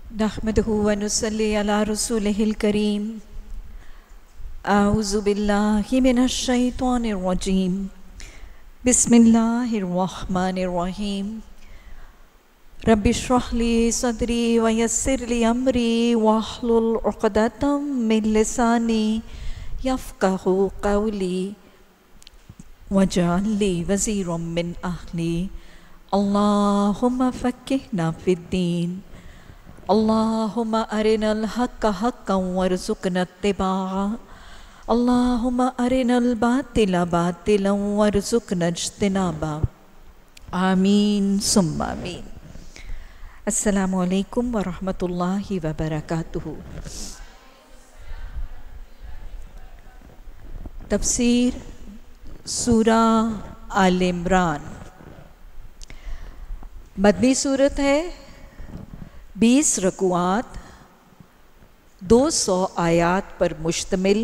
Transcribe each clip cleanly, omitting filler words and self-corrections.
نحمده ونصلي على رسوله الكريم. أعوذ بالله من الشيطان الرجيم. بسم الله الرحمن الرحيم. رب اشرح لي صدري ويسر لي أمري واحلل عقدة من لساني يفقهوا قولي واجعل لي وزيرا من أهلي. اللهم فقهنا في الدين. اللهم أرنا الحق حقا وارزقنا اتباعه. اللهم أرنا الباطل باطلا وارزقنا اجتنابه. آمین ثم آمین. السلام علیکم ورحمۃ اللہ وبرکاتہ. تفسیر سورہ آل عمران. مدنی صورت ہے، 20 رکوعات، 200 آیات پر مشتمل.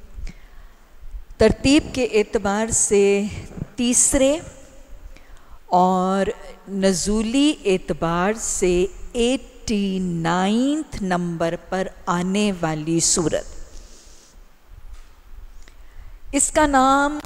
ترتیب کے اعتبار سے تیسرے اور نزولی اعتبار سے 89 نمبر پر آنے والی سورت. اس کا نام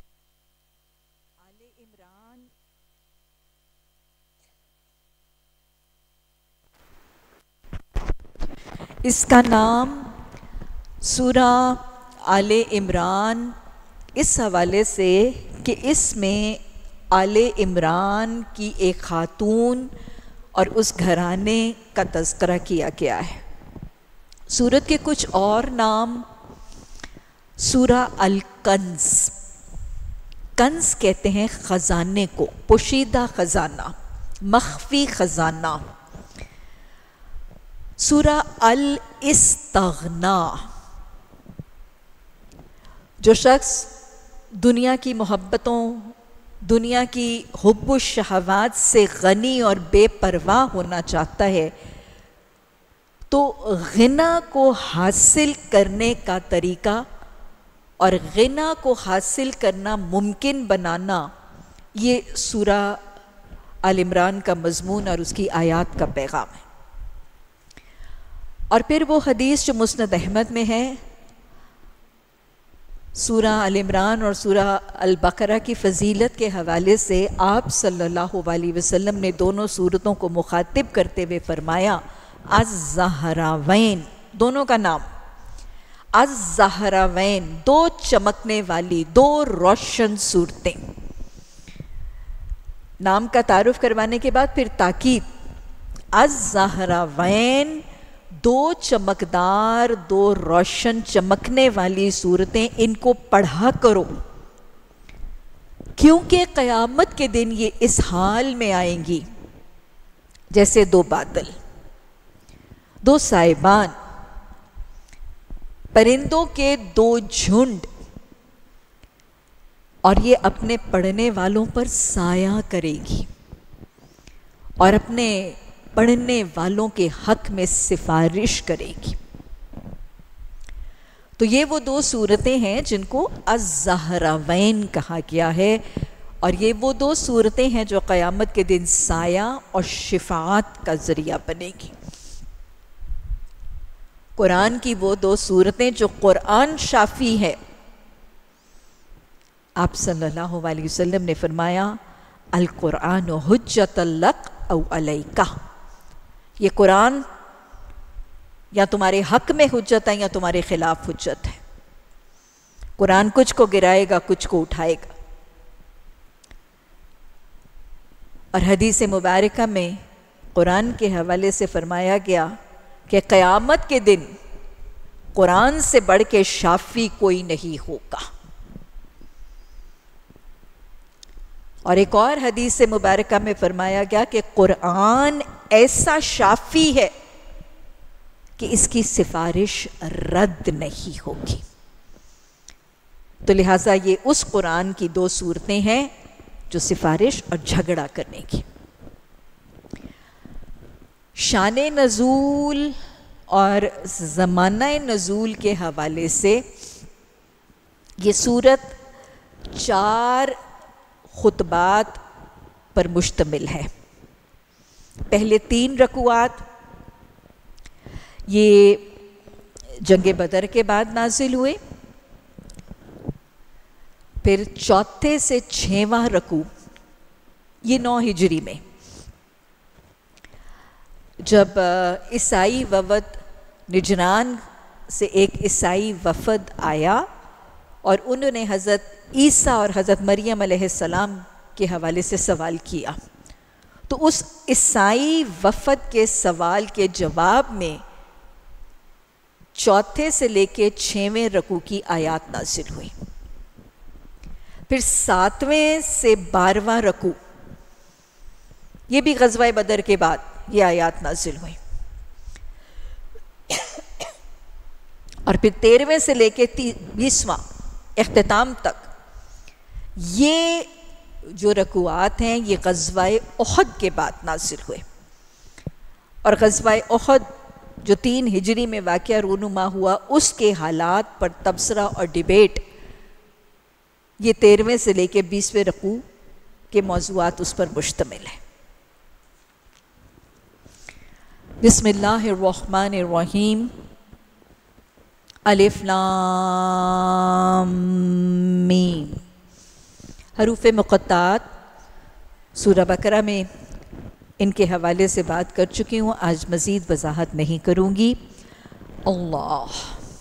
سورہ آل عمران اس حوالے سے کہ اس میں آل عمران کی ایک خاتون اور اس گھرانے کا تذکرہ کیا گیا ہے. سورت کے کچھ اور نام سورہ الکنز. کنز کہتے ہیں خزانے کو، پوشیدہ خزانہ، مخفی خزانہ. سورہ الاستغنا. جو شخص دنیا کی محبتوں، دنیا کی حب و شہوات سے غنی اور بے پرواہ ہونا چاہتا ہے تو غنا کو حاصل کرنے کا طریقہ اور غنا کو حاصل کرنا ممکن بنانا، یہ سورہ آل عمران کا مضمون اور اس کی آیات کا پیغام ہے. اور پھر وہ حدیث جو مسند احمد میں ہے، سورہ آل عمران اور سورہ البقرہ کی فضیلت کے حوالے سے آپ صلی اللہ علیہ وسلم نے دونوں سورتوں کو مخاطب کرتے ہوئے فرمایا الزہراوین. دونوں کا نام الزہراوین، 2 چمکنے والی، 2 روشن صورتیں. نام کا تعارف کروانے کے بعد پھر تاکید، الزہراوین، 2 چمکدار، 2 روشن چمکنے والی صورتیں، ان کو پڑھا کرو کیونکہ قیامت کے دن یہ اس حال میں آئیں گی جیسے 2 بادل، 2 سائبان، پرندوں کے 2 جھنڈ، اور یہ اپنے پڑھنے والوں پر سایہ کرے گی اور اپنے پڑھنے والوں کے حق میں سفارش کرے گی. تو یہ وہ 2 صورتیں ہیں جن کو الزہراوین کہا گیا ہے، اور یہ وہ 2 صورتیں ہیں جو قیامت کے دن سایہ اور شفاعت کا ذریعہ بنے گی. قرآن کی وہ 2 صورتیں جو قرآن شافی ہے. آپ صلی اللہ علیہ وسلم نے فرمایا القرآن حجت لک او علیکہ. یہ قرآن یا تمہارے حق میں حجت ہے یا تمہارے خلاف حجت ہے. قرآن کچھ کو گرائے گا، کچھ کو اٹھائے گا. اور حدیث مبارکہ میں قرآن کے حوالے سے فرمایا گیا کہ قیامت کے دن قرآن سے بڑھ کے شافی کوئی نہیں ہوگا. اور ایک اور حدیث مبارکہ میں فرمایا گیا کہ قرآن ایسا شافی ہے کہ اس کی سفارش رد نہیں ہوگی. تو لہٰذا یہ اس قرآن کی 2 صورتیں ہیں جو سفارش اور جھگڑا کرنے کی. شان نزول اور زمانہ نزول کے حوالے سے یہ صورت 4 خطبات پر مشتمل ہے. پہلے 3 رکوعات، یہ جنگ بدر کے بعد نازل ہوئے. پھر 4 سے 6واں رکوع یہ 9 ہجری میں جب عیسائی وفد نجران سے ایک عیسائی وفد آیا اور انہوں نے حضرت عیسیٰ اور حضرت مریم علیہ السلام کے حوالے سے سوال کیا، تو اس عیسائی وفد کے سوال کے جواب میں 4 سے لے کے 6ویں رکوع کی آیات نازل ہوئی. پھر 7ویں سے 12واں رکوع یہ بھی غزوہ بدر کے بعد یہ آیات نازل ہوئی. اور پھر 13ویں سے لے کے 20واں اختتام تک یہ جو رکوعات ہیں یہ غزوہ احد کے بعد نازل ہوئے. اور غزوہ احد جو 3 ہجری میں واقعہ رونما ہوا، اس کے حالات پر تبصرہ اور ڈیبیٹ یہ 13ویں سے لے کے 20ویں رکوع کے موضوعات اس پر مشتمل ہے. بسم اللہ الرحمن الرحیم. الف لام میم. حروف مقطعات سورہ بقرہ میں ان کے حوالے سے بات کر چکی ہوں، آج مزید وضاحت نہیں کروں گی. اللہ،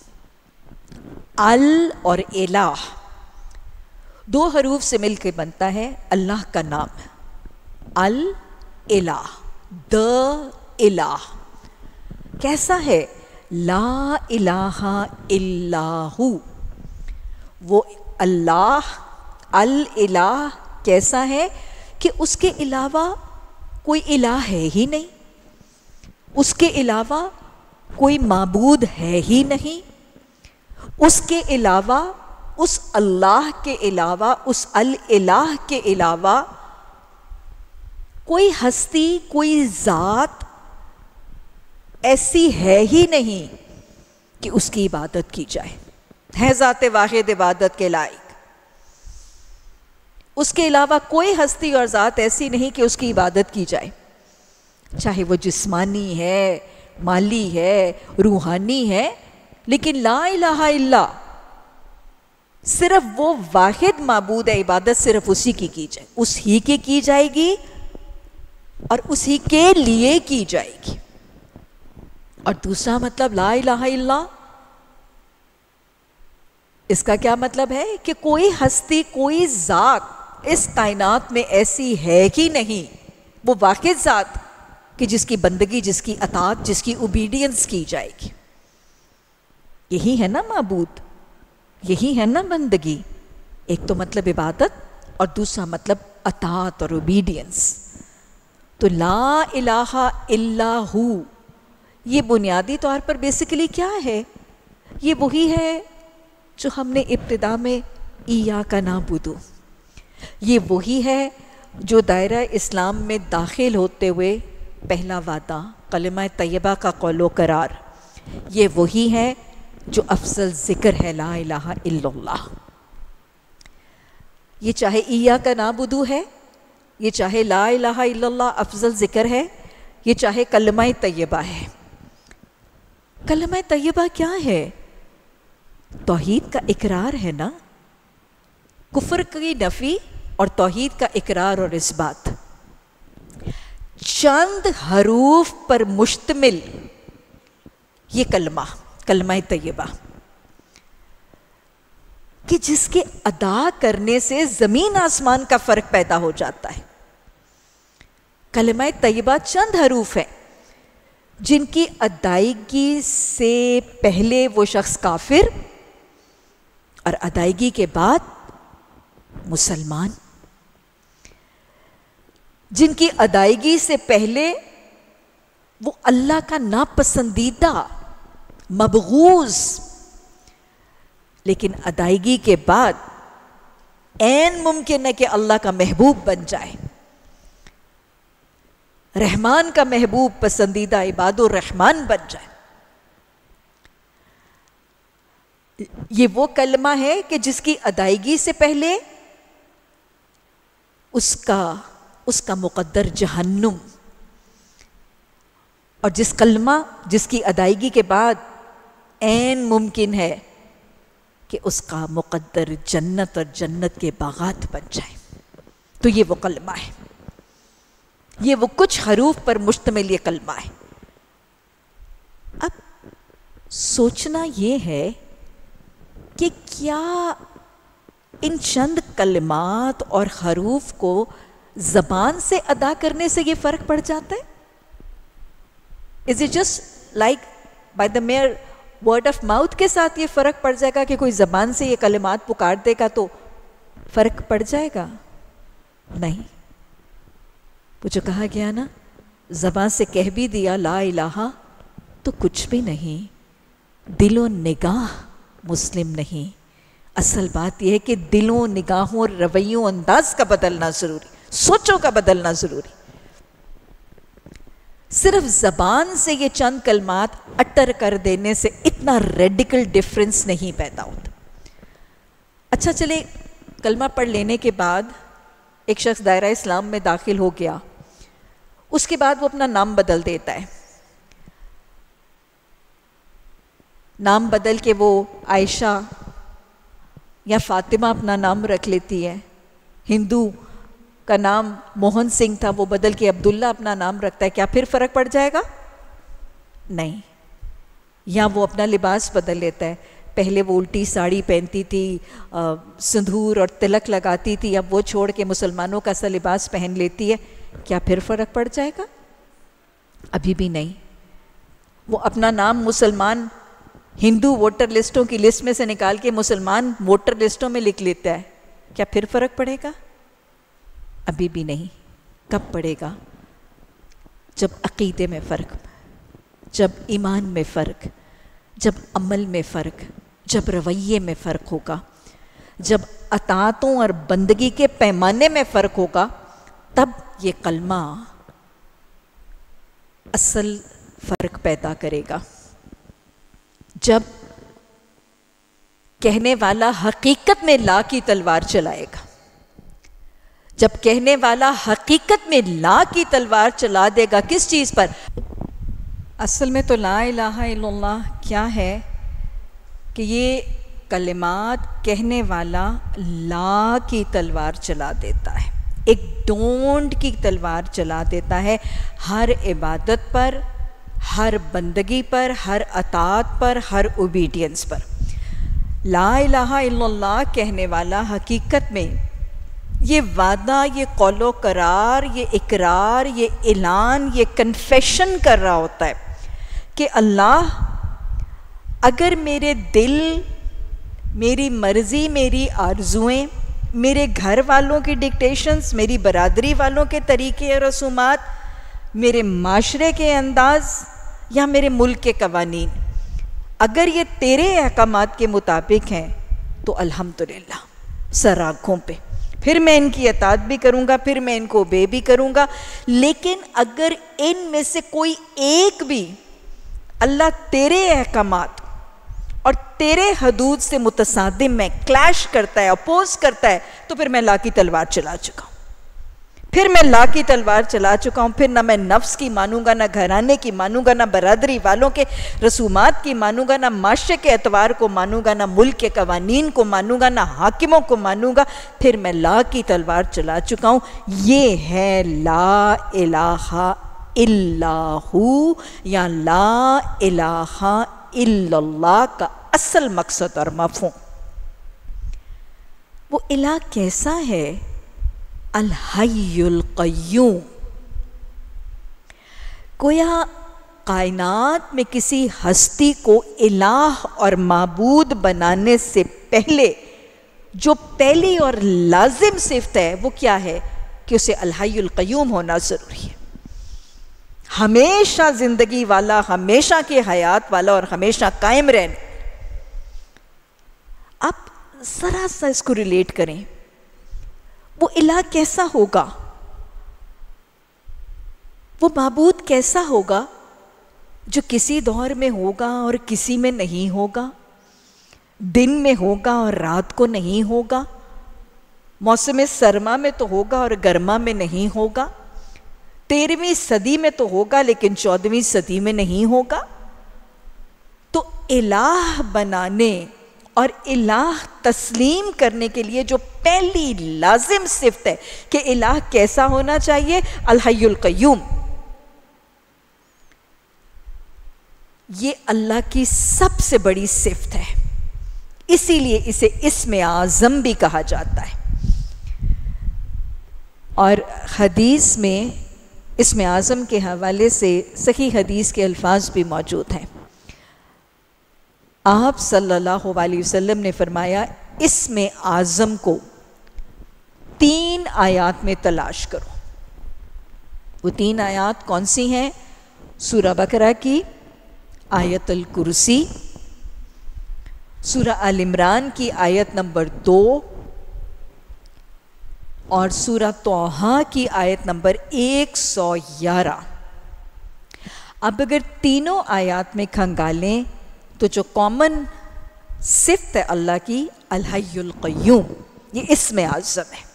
ال اور الہ 2 حروف سے مل کے بنتا ہے اللہ کا نام. الہ، الہ کیسا ہے؟ لا الہ الا ہو. وہ اللہ الہ کیسا ہے کہ اس کے علاوہ کوئی الہ ہے ہی نہیں، اس کے علاوہ کوئی معبود ہے ہی نہیں، اس کے علاوہ، اس اللہ کے علاوہ، اس الہ کے علاوہ کوئی ہستی، کوئی ذات ایسی ہے ہی نہیں کہ اس کی عبادت کی جائے. ہے ذات واحد عبادت کے لائق. اس کے علاوہ کوئی ہستی اور ذات ایسی نہیں کہ اس کی عبادت کی جائے، چاہے وہ جسمانی ہے، مالی ہے، روحانی ہے. لیکن لا الہ الا، صرف وہ واحد معبود ہے، عبادت صرف اسی کی جائے، اس ہی کی جائے گی اور اسی کے لیے کی جائے گی. اور دوسرا مطلب لا الہ الا، اس کا کیا مطلب ہے کہ کوئی ہستی، کوئی ذات اس کائنات میں ایسی ہے ہی نہیں، وہ واحد ذات کہ جس کی بندگی، جس کی اطاعت، جس کی اوبیڈینس کی جائے گی. یہی ہے نا معبود، یہی ہے نا بندگی. ایک تو مطلب عبادت اور دوسرا مطلب اطاعت اور اوبیڈینس. تو لا الہ الا ہو یہ بنیادی طور پر بیسیکلی کیا ہے؟ یہ وہی ہے جو ہم نے ابتدا میں ایاک نعبد، یہ وہی ہے جو دائرہ اسلام میں داخل ہوتے ہوئے پہلا وعدہ کلمہ طیبہ کا قول و قرار، یہ وہی ہے جو افضل ذکر ہے لا الہ الا اللہ. یہ چاہے ایاک نعبد ہے، یہ چاہے لا الہ الا اللہ افضل ذکر ہے، یہ چاہے کلمہ طیبہ ہے. کلمہ طیبہ کیا ہے؟ توحید کا اقرار ہے نا، کفر کی نفی اور توحید کا اقرار اور اثبات. چند حروف پر مشتمل یہ کلمہ طیبہ کہ جس کے ادا کرنے سے زمین آسمان کا فرق پیدا ہو جاتا ہے. کلمہ طیبہ چند حروف ہیں جن کی ادائیگی سے پہلے وہ شخص کافر اور ادائیگی کے بعد مسلمان، جن کی ادائیگی سے پہلے وہ اللہ کا ناپسندیدہ، مبغوض، لیکن ادائیگی کے بعد عین ممکن ہے کہ اللہ کا محبوب بن جائے، رحمان کا محبوب، پسندیدہ عباد الرحمن بن جائے. یہ وہ کلمہ ہے کہ جس کی ادائیگی سے پہلے اس کا مقدر جہنم، اور جس کلمہ جس کی ادائیگی کے بعد عین ممکن ہے کہ اس کا مقدر جنت اور جنت کے باغات بن جائے، تو یہ وہ کلمہ ہے، یہ وہ کچھ حروف پر مشتمل یہ کلمہ ہے۔ اب سوچنا یہ ہے کہ کیا ان چند کلمات اور حروف کو زبان سے ادا کرنے سے یہ فرق پڑ جاتا ہے؟ Is it just like by the mere word of mouth کے ساتھ یہ فرق پڑ جائے گا کہ کوئی زبان سے یہ کلمات پکار دے گا تو فرق پڑ جائے گا؟ نہیں، وہ جو کہا گیا نا، زبان سے کہہ بھی دیا لا الہ تو کچھ بھی نہیں، دل و نگاہ مسلم نہیں۔ اصل بات یہ ہے کہ دلوں، نگاہوں اور رویوں، انداز کا بدلنا ضروری، سوچوں کا بدلنا ضروری۔ صرف زبان سے یہ چند کلمات اٹر کر دینے سے اتنا ریڈیکل ڈیفرنس نہیں پیدا ہوتا۔ اچھا چلے، کلمہ پڑھ لینے کے بعد ایک شخص دائرہ اسلام میں داخل ہو گیا، اس کے بعد وہ اپنا نام بدل دیتا ہے، نام بدل کے وہ عائشہ یا فاطمہ اپنا نام رکھ لیتی ہے، ہندو کا نام موہن سنگھ تھا، وہ بدل کے عبداللہ اپنا نام رکھتا ہے، کیا پھر فرق پڑ جائے گا؟ نہیں۔ یا وہ اپنا لباس بدل لیتا ہے، پہلے وہ الٹی ساڑی پہنتی تھی، سندور اور تلک لگاتی تھی، اب وہ چھوڑ کے مسلمانوں کا سا لباس پہن لیتی ہے، کیا پھر فرق پڑ جائے گا؟ ابھی بھی نہیں۔ وہ اپنا نام مسلمان ہندو ووٹر لسٹوں کی لسٹ میں سے نکال کے مسلمان ووٹر لسٹوں میں لکھ لیتا ہے، کیا پھر فرق پڑے گا؟ ابھی بھی نہیں۔ کب پڑے گا؟ جب عقیدے میں فرق، جب ایمان میں فرق، جب عمل میں فرق، جب رویے میں فرق ہوگا، جب اطاعتوں اور بندگی کے پیمانے میں فرق ہوگا، تب یہ کلمہ اصل فرق پیدا کرے گا۔ جب کہنے والا حقیقت میں لا کی تلوار چلائے گا، جب کہنے والا حقیقت میں لا کی تلوار چلا دے گا، کس چیز پر؟ اصل میں تو لا الہ الا اللہ کیا ہے کہ یہ کلمات کہنے والا لا کی تلوار چلا دیتا ہے، ایک ڈونٹ کی تلوار چلا دیتا ہے، ہر عبادت پر، ہر بندگی پر، ہر اطاعت پر، ہر اوبیڈینس پر۔ لا الہ الا اللہ کہنے والا حقیقت میں یہ وعدہ، یہ قول و قرار، یہ اقرار، یہ اعلان، یہ کنفیشن کر رہا ہوتا ہے کہ اللہ، اگر میرے دل، میری مرضی، میری آرزوئیں، میرے گھر والوں کی ڈکٹیشنز، میری برادری والوں کے طریقے اور رسومات، میرے معاشرے کے انداز یا میرے ملک کے قوانین، اگر یہ تیرے احکامات کے مطابق ہیں تو الحمدللہ، سر آنکھوں پہ، پھر میں ان کی اطاعت بھی کروں گا، پھر میں ان کو اوبے بھی کروں گا۔ لیکن اگر ان میں سے کوئی ایک بھی اللہ تیرے احکامات اور تیرے حدود سے متصادم میں کلیش کرتا ہے، اپوز کرتا ہے، تو پھر میں لا کی تلوار چلا چکا ہوں، پھر میں لا کی تلوار چلا چکا ہوں، پھر نہ میں نفس کی مانوں گا، نہ گھرانے کی مانوں گا، نہ برادری والوں کے رسومات کی مانوں گا، نہ معاشرے کے اعتبار کو مانوں گا، نہ ملک کے قوانین کو مانوں گا، نہ حاکموں کو مانوں گا، پھر میں لا کی تلوار چلا چکا ہوں۔ یہ ہے لا الہ الا ہو یا لا الہ الا اللہ کا اصل مقصد اور مفہوم۔ وہ الہ کیسا ہے؟ الحی القیوم۔ گویا کائنات میں کسی ہستی کو الہ اور معبود بنانے سے پہلے جو پہلی اور لازم صفت ہے وہ کیا ہے کہ اسے الحی القیوم ہونا ضروری ہے، ہمیشہ زندگی والا، ہمیشہ کی حیات والا اور ہمیشہ قائم رہنا۔ اب ذرا سا اس کو ریلیٹ کریں، وہ الہ کیسا ہوگا؟ وہ معبود کیسا ہوگا جو کسی دور میں ہوگا اور کسی میں نہیں ہوگا، دن میں ہوگا اور رات کو نہیں ہوگا، موسم سرما میں تو ہوگا اور گرما میں نہیں ہوگا، 13ویں صدی میں تو ہوگا لیکن 14ویں صدی میں نہیں ہوگا. تو الہ بنانے اور الہ تسلیم کرنے کے لیے جو پہلی لازم صفت ہے کہ الہ کیسا ہونا چاہیے، الحی القیوم، یہ اللہ کی سب سے بڑی صفت ہے. اسی لیے اسے اسم اعظم بھی کہا جاتا ہے. اور حدیث میں اسم اعظم کے حوالے سے صحیح حدیث کے الفاظ بھی موجود ہیں. آپ صلی اللہ علیہ وسلم نے فرمایا اسم اعظم کو 3 آیات میں تلاش کرو. وہ 3 آیات کون سی ہیں؟ سورہ بقرہ کی آیت الکرسی، سورہ آل عمران کی آیت نمبر 2 اور سورہ طٰہٰ کی آیت نمبر 111. اب اگر تینوں آیات میں کھنگالیں تو جو کامن صفت ہے اللہ کی، الحی القیوم، یہ اسم اعظم ہے.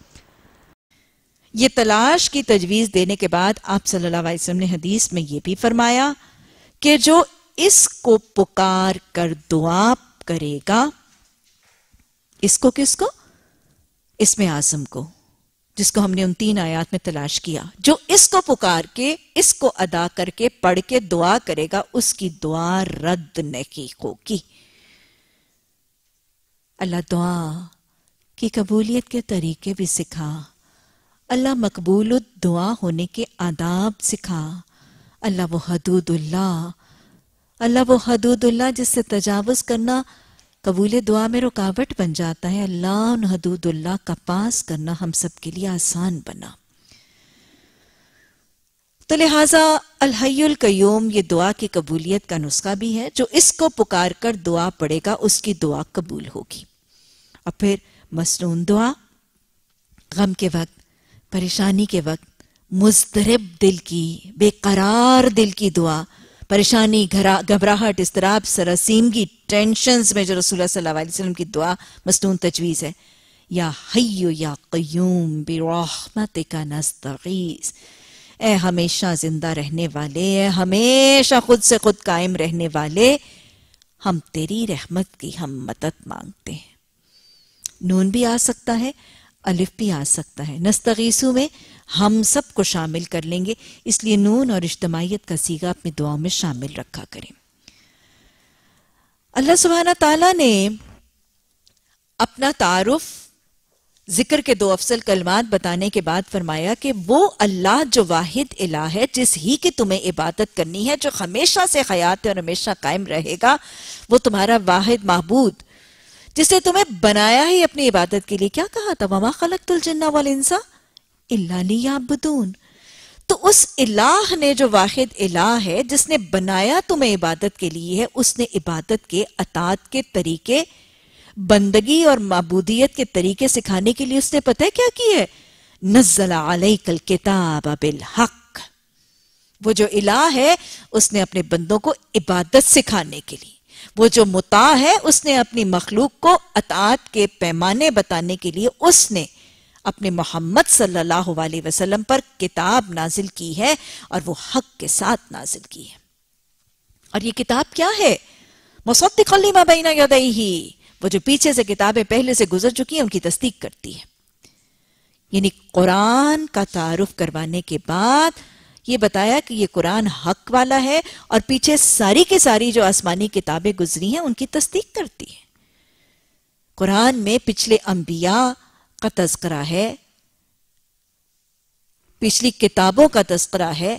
یہ تلاش کی تجویز دینے کے بعد آپ صلی اللہ علیہ وسلم نے حدیث میں یہ بھی فرمایا کہ جو اس کو پکار کر دعا کرے گا، اس کو کس کو؟ اسم اعظم کو، جس کو ہم نے ان 3 آیات میں تلاش کیا. جو اس کو پکار کے، اس کو ادا کر کے، پڑھ کے دعا کرے گا، اس کی دعا رد نہیں ہوگی. اللہ دعا کی قبولیت کے طریقے بھی سکھا، اللہ مقبول الدعا ہونے کے آداب سکھا. اللہ وہ حدود اللہ جس سے تجاوز کرنا قبول دعا میں رکاوٹ بن جاتا ہے. اللہ ان حدود اللہ کا پاس کرنا ہم سب کے لیے آسان بنا. تو لہٰذا الحی القیوم یہ دعا کی قبولیت کا نسخہ بھی ہے. جو اس کو پکار کر دعا پڑے گا اس کی دعا قبول ہوگی. اور پھر مسنون دعا، غم کے وقت، پریشانی کے وقت، مضطرب دل کی، بے قرار دل کی دعا، پریشانی، گھبراہٹ، اضطراب، سراسیمگی، ٹینشنز میں جو رسول اللہ صلی اللہ علیہ وسلم کی دعا مسنون تجویز ہے. یا حی یا قیوم برحمتک نستغیث، اے ہمیشہ زندہ رہنے والے، اے ہمیشہ خود سے خود قائم رہنے والے، ہم تیری رحمت کی ہم مدد مانگتے ہیں. نون بھی آ سکتا ہے، الف بھی آ سکتا ہے. نستغیثو میں ہم سب کو شامل کر لیں گے، اس لیے نون اور اجتماعیت کا صیغہ اپنی دعاؤں میں شامل رکھا کریں. اللہ سبحانہ تعالیٰ نے اپنا تعارف ذکر کے 2 افضل کلمات بتانے کے بعد فرمایا کہ وہ اللہ جو واحد الہ ہے، جس ہی کی تمہیں عبادت کرنی ہے، جو ہمیشہ سے حیات ہے اور ہمیشہ قائم رہے گا، وہ تمہارا واحد معبود، جس نے تمہیں بنایا ہی اپنی عبادت کے لیے. کیا کہا تھا؟ وَمَا خَلَقْتُ الْجِنَّ وَالْإِنسَ إِلَّا لِيَعْبُدُونَ. تو اس الہ نے جو واحد الہ ہے، جس نے بنایا تمہیں عبادت کے لیے ہے، اس نے عبادت کے اطاعت کے طریقے، بندگی اور معبودیت کے طریقے سکھانے کے لیے اس نے پتہ ہے کیا کی ہے؟ نزل علیک الکتاب بالحق. وہ جو الہ ہے اس نے اپنے بندوں کو عبادت سکھانے کے لیے، وہ جو مطاع ہے اس نے اپنی مخلوق کو اطاعت کے پیمانے بتانے کے لیے اس نے اپنے محمد صلی اللہ علیہ وسلم پر کتاب نازل کی ہے، اور وہ حق کے ساتھ نازل کی ہے. اور یہ کتاب کیا ہے؟ مصدقا لما بین یدیہ، وہ جو پیچھے سے کتابیں پہلے سے گزر چکی ہیں ان کی تصدیق کرتی ہے. یعنی قرآن کا تعارف کروانے کے بعد یہ بتایا کہ یہ قرآن حق والا ہے، اور پیچھے ساری کی ساری جو آسمانی کتابیں گزری ہیں ان کی تصدیق کرتی ہے. قرآن میں پچھلے انبیاء کا تذکرہ ہے، پچھلی کتابوں کا تذکرہ ہے.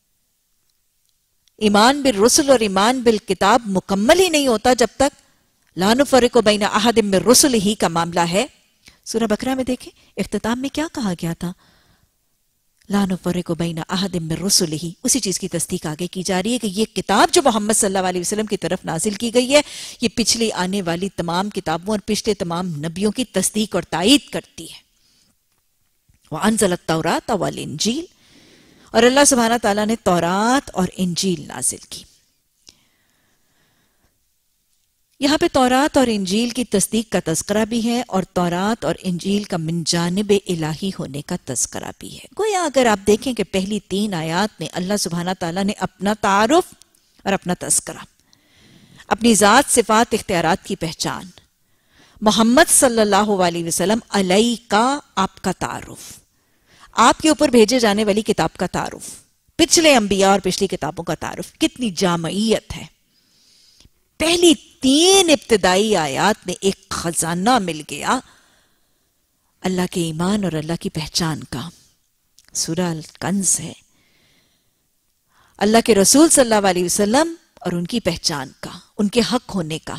ایمان بالرسل اور ایمان بالکتاب مکمل ہی نہیں ہوتا جب تک لا نفرق بین احد من رسلہ کا معاملہ ہے. سورہ بقرہ میں دیکھیں اختتام میں کیا کہا گیا تھا؟ لا نفرق بین احد من رسلہ. اسی چیز کی تصدیق آگے کی جا رہی ہے کہ یہ کتاب جو محمد صلی اللہ علیہ وسلم کی طرف نازل کی گئی ہے، یہ پچھلی آنے والی تمام کتابوں اور پچھلے تمام نبیوں کی تصدیق اور تائید کرتی ہے. وَأَنزَلَ التَّوْرَاةَ وَالْإِنجِيلَ، اور اللہ سبحانہ تعالیٰ نے تورات اور انجیل نازل کی. یہاں پہ تورات اور انجیل کی تصدیق کا تذکرہ بھی ہے اور تورات اور انجیل کا من جانب الہی ہونے کا تذکرہ بھی ہے. گویا اگر آپ دیکھیں کہ پہلی 3 آیات میں اللہ سبحانہ تعالیٰ نے اپنا تعارف اور اپنا تذکرہ، اپنی ذات، صفات، اختیارات کی پہچان، محمد صلی اللہ علیہ وسلم علیہ کا آپ کا تعارف، آپ کے اوپر بھیجے جانے والی کتاب کا تعارف، پچھلے انبیاء اور پچھلی کتابوں کا تعارف، کتنی جامعیت ہے. پہلی 3 ابتدائی آیات میں ایک خزانہ مل گیا اللہ کے ایمان اور اللہ کی پہچان کا. سورہ الکنز ہے، اللہ کے رسول صلی اللہ علیہ وسلم اور ان کی پہچان کا، ان کے حق ہونے کا.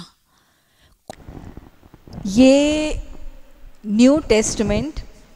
یہ نیو ٹیسٹمنٹ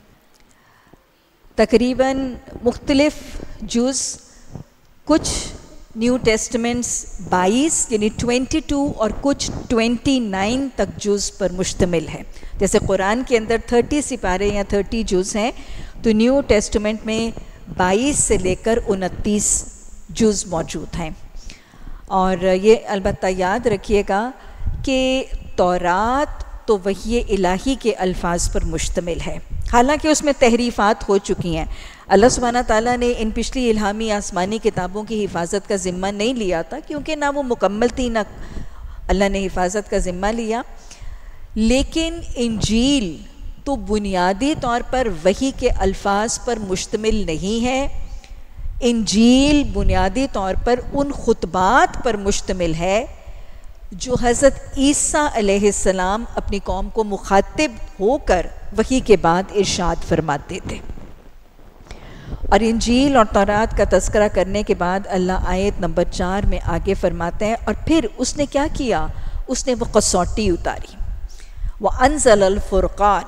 تقریباً مختلف جز، کچھ نیو ٹیسٹمنٹس 22 یعنی 22 اور کچھ 29 تک جز پر مشتمل ہے. جیسے قرآن کے اندر 30 سپارے یا 30 جز ہیں، تو نیو ٹیسٹمنٹ میں 22 سے لے کر 29 جز موجود ہیں. اور یہ البتہ یاد رکھیے گا کہ تورات تو وحی الہی کے الفاظ پر مشتمل ہے، حالانکہ اس میں تحریفات ہو چکی ہیں. اللہ سبحانہ تعالیٰ نے ان پچھلی الہامی آسمانی کتابوں کی حفاظت کا ذمہ نہیں لیا تھا، کیونکہ نہ وہ مکمل تھی، نہ اللہ نے حفاظت کا ذمہ لیا. لیکن انجیل تو بنیادی طور پر وحی کے الفاظ پر مشتمل نہیں ہے. انجیل بنیادی طور پر ان خطبات پر مشتمل ہے جو حضرت عیسیٰ علیہ السلام اپنی قوم کو مخاطب ہو کر وحی کے بعد ارشاد فرماتے تھے. اور انجیل اور تورات کا تذکرہ کرنے کے بعد اللہ آیت نمبر 4 میں آگے فرماتے ہیں، اور پھر اس نے کیا کیا؟ اس نے وہ قصوٹی اتاری. وَأَنزَلَ الْفُرْقَانَ،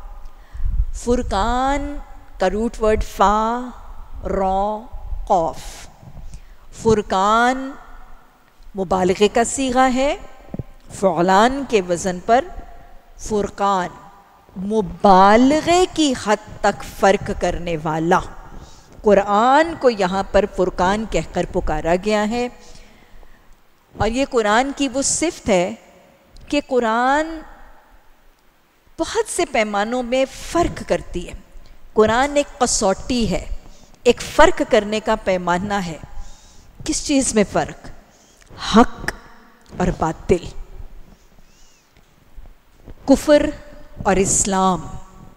فرقان کا روٹ ورڈ فا را قوف. فرقان مبالغے کا صیغہ ہے، فعلان کے وزن پر فرقان، مبالغے کی حد تک فرق کرنے والا. قرآن کو یہاں پر فرقان کہہ کر پکارا گیا ہے. اور یہ قرآن کی وہ صفت ہے کہ قرآن بہت سے پیمانوں میں فرق کرتی ہے. قرآن ایک قصوٹی ہے، ایک فرق کرنے کا پیمانہ ہے. کس چیز میں فرق؟ حق اور باطل، کفر اور اسلام،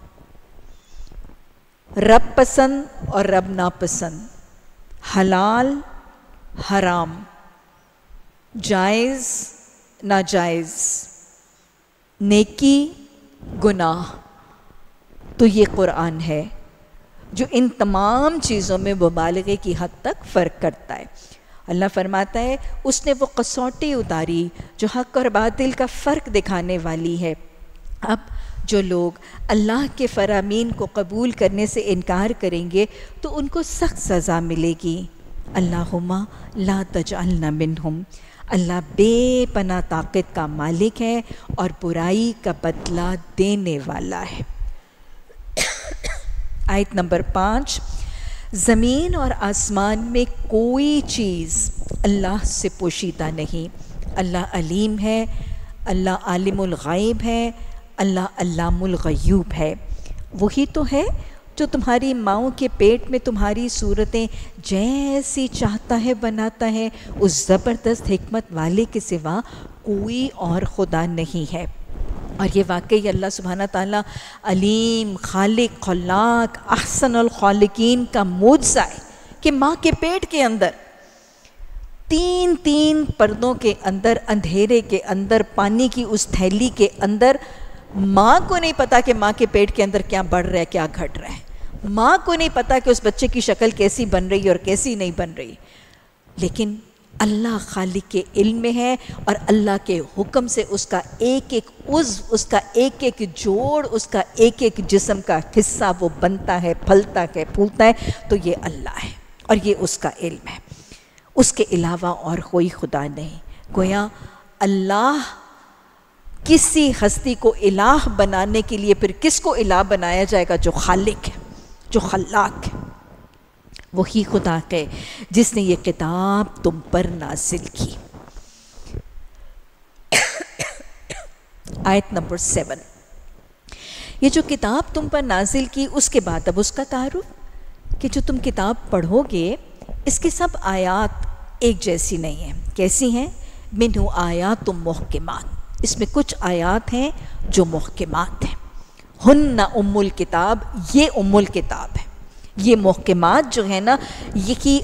رب پسند اور رب ناپسند، حلال حرام، جائز ناجائز، نیکی گناہ. تو یہ قرآن ہے جو ان تمام چیزوں میں مبالغے کی حد تک فرق کرتا ہے. اللہ فرماتا ہے اس نے وہ قصوٹی اتاری جو حق اور باطل کا فرق دکھانے والی ہے. اب جو لوگ اللہ کے فرامین کو قبول کرنے سے انکار کریں گے تو ان کو سخت سزا ملے گی. اللہم لا تجعلنا منہم. اللہ بے پناہ طاقت کا مالک ہے اور برائی کا بدلہ دینے والا ہے. آیت نمبر 5، زمین اور آسمان میں کوئی چیز اللہ سے پوشیدہ نہیں. اللہ علیم ہے، اللہ عالم الغیب ہے، اللہ علام الغیوب ہے. وہی تو ہے جو تمہاری ماؤں کے پیٹ میں تمہاری صورتیں جیسی چاہتا ہے بناتا ہے. اس زبردست حکمت والے کے سوا کوئی اور خدا نہیں ہے. اور یہ واقعی اللہ سبحانہ تعالیٰ علیم، خالق، خلاق، احسن الخالقین کا معجزہ ہے کہ ماں کے پیٹ کے اندر 3 پردوں کے اندر، اندھیرے کے اندر، پانی کی اس تھیلی کے اندر، ماں کو نہیں پتا کہ ماں کے پیٹ کے اندر کیا بڑھ رہا ہے، کیا گھٹ رہا ہے. ماں کو نہیں پتا کہ اس بچے کی شکل کیسی بن رہی ہے اور کیسی نہیں بن رہی. لیکن اللہ خالق کے علم میں ہے اور اللہ کے حکم سے اس کا ایک ایک عضو، اس کا ایک ایک جوڑ، اس کا ایک ایک جسم کا حصہ وہ بنتا ہے، پھلتا ہے، پھولتا ہے. تو یہ اللہ ہے اور یہ اس کا علم ہے. اس کے علاوہ اور کوئی خدا نہیں. گویا اللہ کسی ہستی کو الہ بنانے کے لیے پھر کس کو الہ بنایا جائے گا؟ جو خالق ہے، جو خلاق ہے. وہی خدا ہے جس نے یہ کتاب تم پر نازل کی. آیت نمبر 7. یہ جو کتاب تم پر نازل کی اس کے بعد اب اس کا تعارف کہ جو تم کتاب پڑھو گے اس کی سب آیات ایک جیسی نہیں ہیں. کیسی ہیں؟ منہ آیات محکمات، اس میں کچھ آیات ہیں جو محکمات ہیں. ہن ام الکتاب، یہ ام الکتاب ہے. یہ محکمات جو ہے نا یہ کی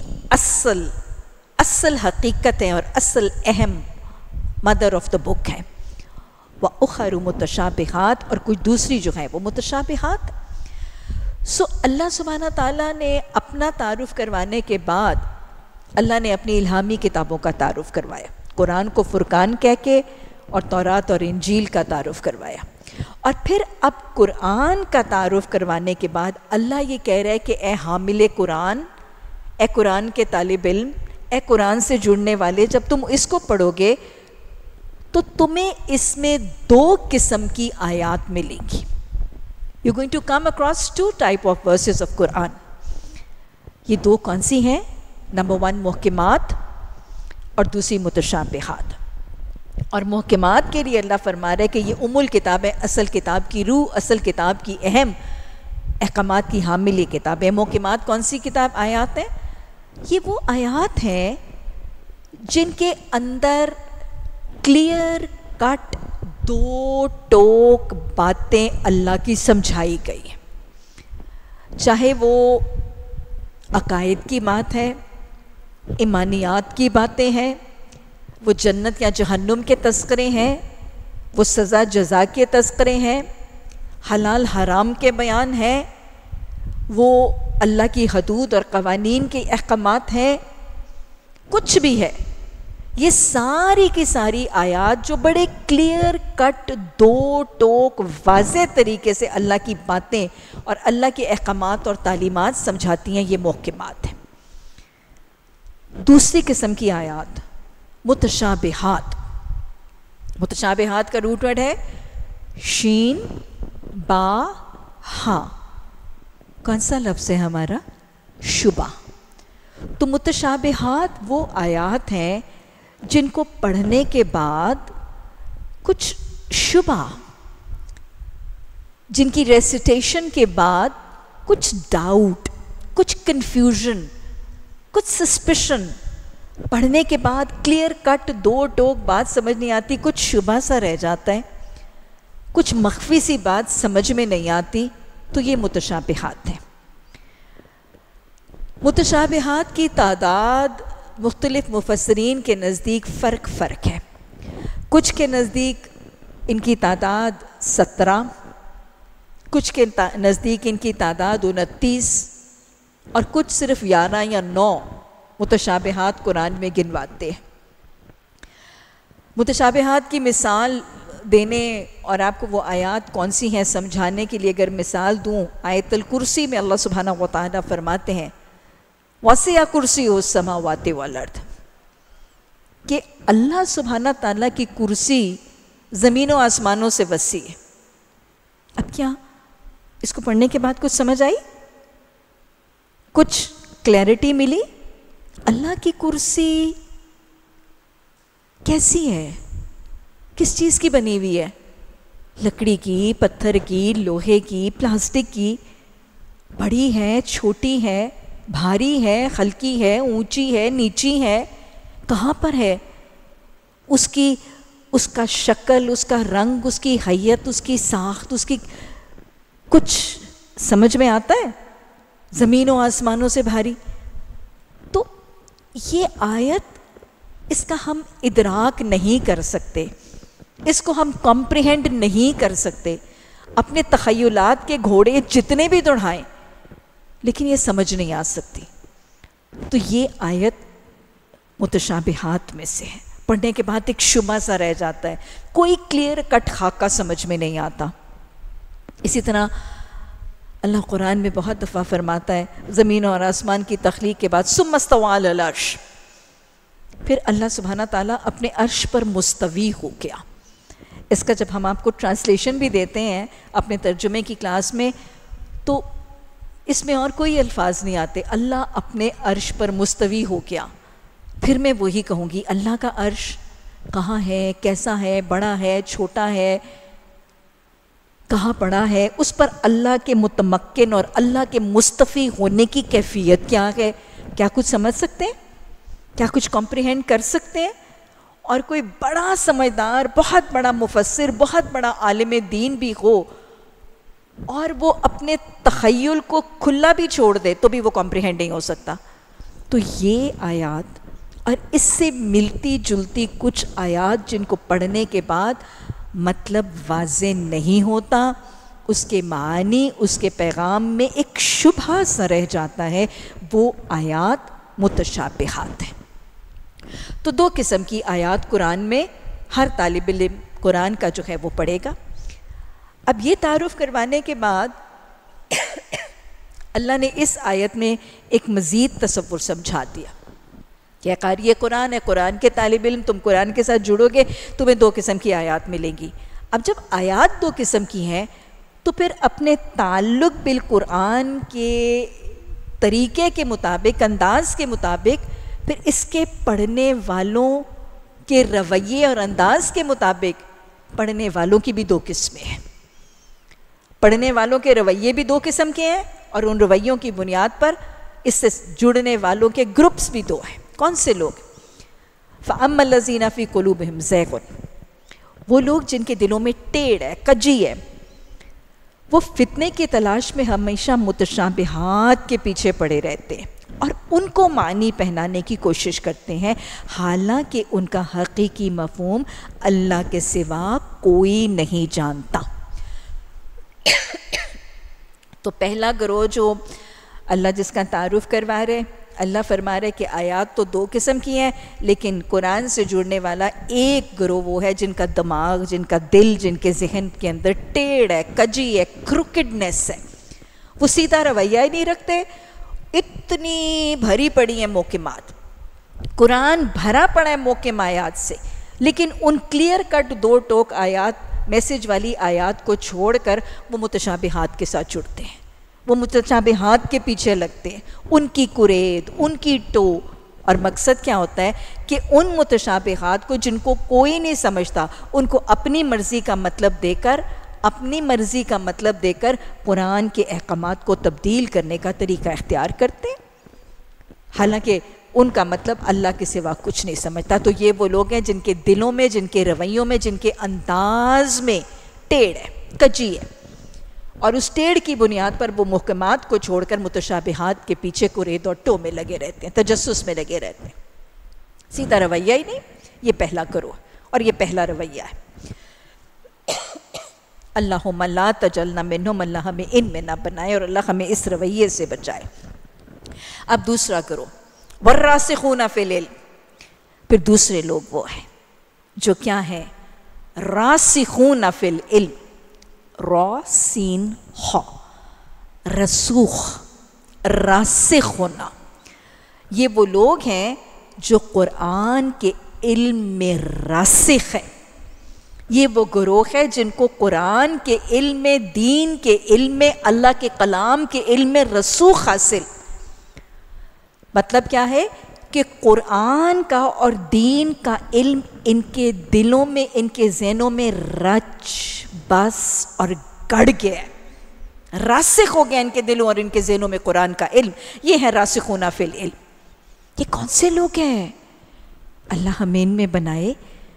اصل حقیقت ہے اور اصل اہم مدر آف دا بک ہے. وَأُخَرُ مُتَشَابِهَاتٌ، اور کچھ دوسری جو ہیں وہ متشابہات. سو اللہ سبحانہ تعالیٰ نے اپنا تعارف کروانے کے بعد اللہ نے اپنی الہامی کتابوں کا تعارف کروایا. قرآن کو فرقان کہہ کے اور تورات اور انجیل کا تعارف کروایا. اور پھر اب قرآن کا تعارف کروانے کے بعد اللہ یہ کہہ رہا ہے کہ اے حامل قرآن، اے قرآن کے طالب علم، اے قرآن سے جڑنے والے، جب تم اس کو پڑھو گے تو تمہیں اس میں 2 قسم کی آیات ملیں گی. You're going to come across 2 type of verses of Quran. یہ 2 کون سی ہیں؟ نمبر 1 محکمات اور دوسری متشابہات. اور محکمات کے لیے اللہ فرما رہا ہے کہ یہ ام الکتاب ہے، اصل کتاب کی روح، اصل کتاب کی اہم احکامات کی حامل یہ کتاب ہے. محکمات کون سی کتاب آیات ہیں؟ یہ وہ آیات ہیں جن کے اندر کلیئر کٹ 2 ٹوک باتیں اللہ کی سمجھائی گئی ہیں. چاہے وہ عقائد کی بات ہے، ایمانیات کی باتیں ہیں، وہ جنت یا جہنم کے تذکرے ہیں، وہ سزا جزا کے تذکرے ہیں، حلال حرام کے بیان ہیں، وہ اللہ کی حدود اور قوانین کے احکامات ہیں، کچھ بھی ہے. یہ ساری کی ساری آیات جو بڑے کلیئر کٹ 2 ٹوک واضح طریقے سے اللہ کی باتیں اور اللہ کے احکامات اور تعلیمات سمجھاتی ہیں، یہ محکمات ہیں. دوسری قسم کی آیات متشابہات. متشابہات کا روٹ ورڈ ہے شین با ہاں. کون سا لفظ ہے ہمارا؟ شبہ. تو متشابہات وہ آیات ہیں جن کو پڑھنے کے بعد کچھ شبہ، جن کی ریسیٹیشن کے بعد کچھ ڈاؤٹ، کچھ کنفیوژن، کچھ سسپشن، پڑھنے کے بعد کلیئر کٹ 2 ٹوک بات سمجھ نہیں آتی، کچھ شبہ سا رہ جاتا ہے، کچھ مخفی سی بات سمجھ میں نہیں آتی، تو یہ متشابہات ہیں. متشابہات کی تعداد مختلف مفسرین کے نزدیک فرق ہے. کچھ کے نزدیک ان کی تعداد 17، کچھ کے نزدیک ان کی تعداد 29، اور کچھ صرف 11 یا 9 متشابہات قرآن میں گنواتے ہیں. متشابہات کی مثال دینے اور آپ کو وہ آیات کون سی ہیں سمجھانے کے لیے اگر مثال دوں، آیت الکرسی میں اللہ سبحانہ و تعالیٰ فرماتے ہیں وَسِعَ كُرْسِيُّهُ السَّمَاوَاتِ وَالْأَرْضِ، کہ اللہ سبحانہ تعالیٰ کی کرسی زمین و آسمانوں سے وسیع ہے. اب کیا اس کو پڑھنے کے بعد کچھ سمجھ آئی؟ کچھ کلیئرٹی ملی؟ اللہ کی کرسی کیسی ہے؟ کس چیز کی بنی ہوئی ہے؟ لکڑی کی، پتھر کی، لوہے کی، پلاسٹک کی؟ بڑی ہے، چھوٹی ہے، بھاری ہے، ہلکی ہے، اونچی ہے، نیچی ہے؟ کہاں پر ہے؟ اس کا شکل، اس کا رنگ، اس کی حیت، اس کی ساخت، اس کی کچھ سمجھ میں آتا ہے؟ زمین و آسمانوں سے بھاری. تو یہ آیت، اس کا ہم ادراک نہیں کر سکتے، اس کو ہم کمپریہنڈ نہیں کر سکتے. اپنے تخیلات کے گھوڑے جتنے بھی دوڑائیں لیکن یہ سمجھ نہیں آ سکتی. تو یہ آیت متشابہات میں سے ہے. پڑھنے کے بعد ایک شبہ سا رہ جاتا ہے، کوئی کلیئر کٹ خاکہ سمجھ میں نہیں آتا. اسی طرح اللہ قرآن میں بہت دفعہ فرماتا ہے زمین اور آسمان کی تخلیق کے بعد ثم استوى علی العرش، پھر اللہ سبحانہ تعالیٰ اپنے عرش پر مستوی ہو گیا. اس کا جب ہم آپ کو ٹرانسلیشن بھی دیتے ہیں اپنے ترجمے کی کلاس میں تو اس میں اور کوئی الفاظ نہیں آتے، اللہ اپنے عرش پر مستوی ہو گیا. پھر میں وہی کہوں گی اللہ کا عرش کہاں ہے، کیسا ہے، بڑا ہے، چھوٹا ہے، کہاں پڑھا ہے، اس پر اللہ کے متمکن اور اللہ کے مستفی ہونے کی کیفیت کیا ہے؟ کیا کچھ سمجھ سکتے ہیں؟ کیا کچھ کمپریہینڈ کر سکتے ہیں؟ اور کوئی بڑا سمجھدار، بہت بڑا مفسر، بہت بڑا عالم دین بھی ہو اور وہ اپنے تخیل کو کھلا بھی چھوڑ دے تو بھی وہ کمپریہینڈ نہیں ہو سکتا. تو یہ آیات اور اس سے ملتی جلتی کچھ آیات جن کو پڑھنے کے بعد مطلب واضح نہیں ہوتا، اس کے معنی، اس کے پیغام میں ایک شبہہ سا رہ جاتا ہے، وہ آیات متشابہات ہیں. تو دو قسم کی آیات قرآن میں ہر طالب علم قرآن کا جو ہے وہ پڑھے گا. اب یہ تعارف کروانے کے بعد اللہ نے اس آیت میں ایک مزید تصور سمجھا دیا کہ قاری قرآن ہے، قرآن کے طالب علم، تم قرآن کے ساتھ جڑو گے تمہیں دو قسم کی آیات ملیں گی. اب جب آیات دو قسم کی ہیں تو پھر اپنے تعلق بالقرآن کے طریقے کے مطابق، انداز کے مطابق، پھر اس کے پڑھنے والوں کے رویے اور انداز کے مطابق پڑھنے والوں کی بھی دو قسمیں ہیں. پڑھنے والوں کے رویے بھی دو قسم کے ہیں اور ان رویوں کی بنیاد پر اس سے جڑنے والوں کے گروپس بھی دو ہیں. کون سے لوگ؟ فَأَمَّا الَّذِينَ فِي قُلُوبِهِمْ زَيْغٌ، وہ لوگ جن کے دلوں میں ٹیڑھ ہے، کجی ہے، وہ فتنے کی تلاش میں ہمیشہ متشابہات کے پیچھے پڑے رہتے ہیں اور ان کو معنی پہنانے کی کوشش کرتے ہیں، حالانکہ ان کا حقیقی مفہوم اللہ کے سوا کوئی نہیں جانتا. تو پہلا گروہ جو اللہ جس کا تعارف کروا رہے، اللہ فرما رہے کہ آیات تو دو قسم کی ہیں، لیکن قرآن سے جڑنے والا ایک گروہ وہ ہے جن کا دماغ، جن کا دل، جن کے ذہن کے اندر ٹیڑھ ہے، کجی ہے، کروکڈنس ہے. وہ سیدھا رویہ ہی نہیں رکھتے. اتنی بھری پڑی ہیں محکمات، قرآن بھرا پڑا ہے محکم آیات سے، لیکن ان کلیئر کٹ دو ٹوک آیات، میسج والی آیات کو چھوڑ کر وہ متشابہات کے ساتھ جڑتے ہیں، وہ متشابہات کے پیچھے لگتے ہیں، ان کی کرید، ان کی ٹو. اور مقصد کیا ہوتا ہے کہ ان متشابہات کو جن کو کوئی نہیں سمجھتا، ان کو اپنی مرضی کا مطلب دے کر قرآن کے احکامات کو تبدیل کرنے کا طریقہ اختیار کرتے ہیں، حالانکہ ان کا مطلب اللہ کے سوا کچھ نہیں سمجھتا. تو یہ وہ لوگ ہیں جن کے دلوں میں، جن کے رویوں میں، جن کے انداز میں ٹیڑھ ہے، کجی ہے، اور اس ٹیڑھ کی بنیاد پر وہ محکمات کو چھوڑ کر متشابہات کے پیچھے کرید اور ٹو میں لگے رہتے ہیں، تجسس میں لگے رہتے ہیں. سیدھا رویہ ہی نہیں. یہ پہلا گروہ اور یہ پہلا رویہ ہے. اللہم لا تجعلنا منہم، اللہ ہمیں ان میں نہ بنائے اور اللہ ہمیں اس رویے سے بچائے. اب دوسرا گروہ والراسخون فی العلم، پھر دوسرے لوگ وہ ہیں جو کیا ہیں؟ راسخون فی العلم، را سین خا، رسوخ، راسخ ہونا. یہ وہ لوگ ہیں جو قرآن کے علم میں راسخ ہیں. یہ وہ گروہ ہے جن کو قرآن کے علم میں، دین کے علم میں، اللہ کے کلام کے علم میں رسوخ حاصل. مطلب کیا ہے کہ قرآن کا اور دین کا علم ان کے دلوں میں، ان کے ذہنوں میں رچ بس اور گڑ گیا ہے، راسخ ہو گیا ان کے دلوں اور ان کے ذہنوں میں قرآن کا علم. یہ ہے راسخون فی العلم. یہ کون سے لوگ ہیں؟ اللہ ہمیں ان میں بنائے.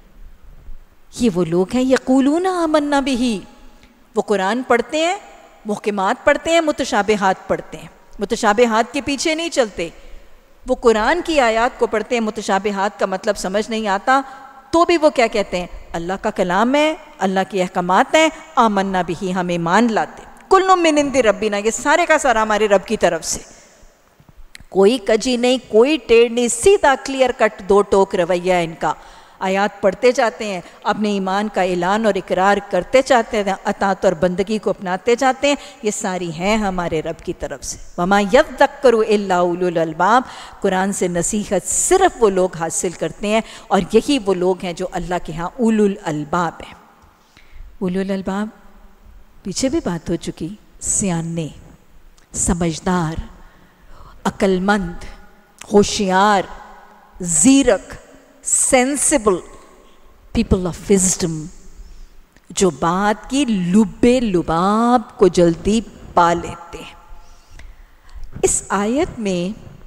یہ وہ لوگ ہیں یقولون آمنا بہ، وہ قرآن پڑھتے ہیں، محکمات پڑھتے ہیں، متشابہات پڑھتے ہیں، متشابہات کے پیچھے نہیں چلتے. وہ قرآن کی آیات کو پڑھتے ہیں، متشابہات کا مطلب سمجھ نہیں آتا تو بھی وہ کیا کہتے ہیں؟ اللہ کا کلام ہے، اللہ کے احکامات ہیں، آمنا بہ، ہم ایمان لاتے. کل من عند ربنا، یہ سارے کا سارا ہمارے رب کی طرف سے. کوئی کجی نہیں، کوئی ٹیڑھ نہیں، سیدھا کلیئر کٹ دو ٹوک رویہ ان کا. آیات پڑھتے جاتے ہیں، اپنے ایمان کا اعلان اور اقرار کرتے جاتے ہیں، اطاعت اور بندگی کو اپناتے جاتے ہیں. یہ ساری ہیں ہمارے رب کی طرف سے. وما یذکر الا اولو الالباب، قرآن سے نصیحت صرف وہ لوگ حاصل کرتے ہیں اور یہی وہ لوگ ہیں جو اللہ کے ہاں اولو الالباب ہیں. اولو الالباب پیچھے بھی بات ہو چکی، سیانے، سمجھدار، عقل مند، ہوشیار، زیرک، سینسیبل، پیپل آف وزڈم. جو بات کی لبے لباب کو جلدی پا لیتے ہیں۔ اس آیت میں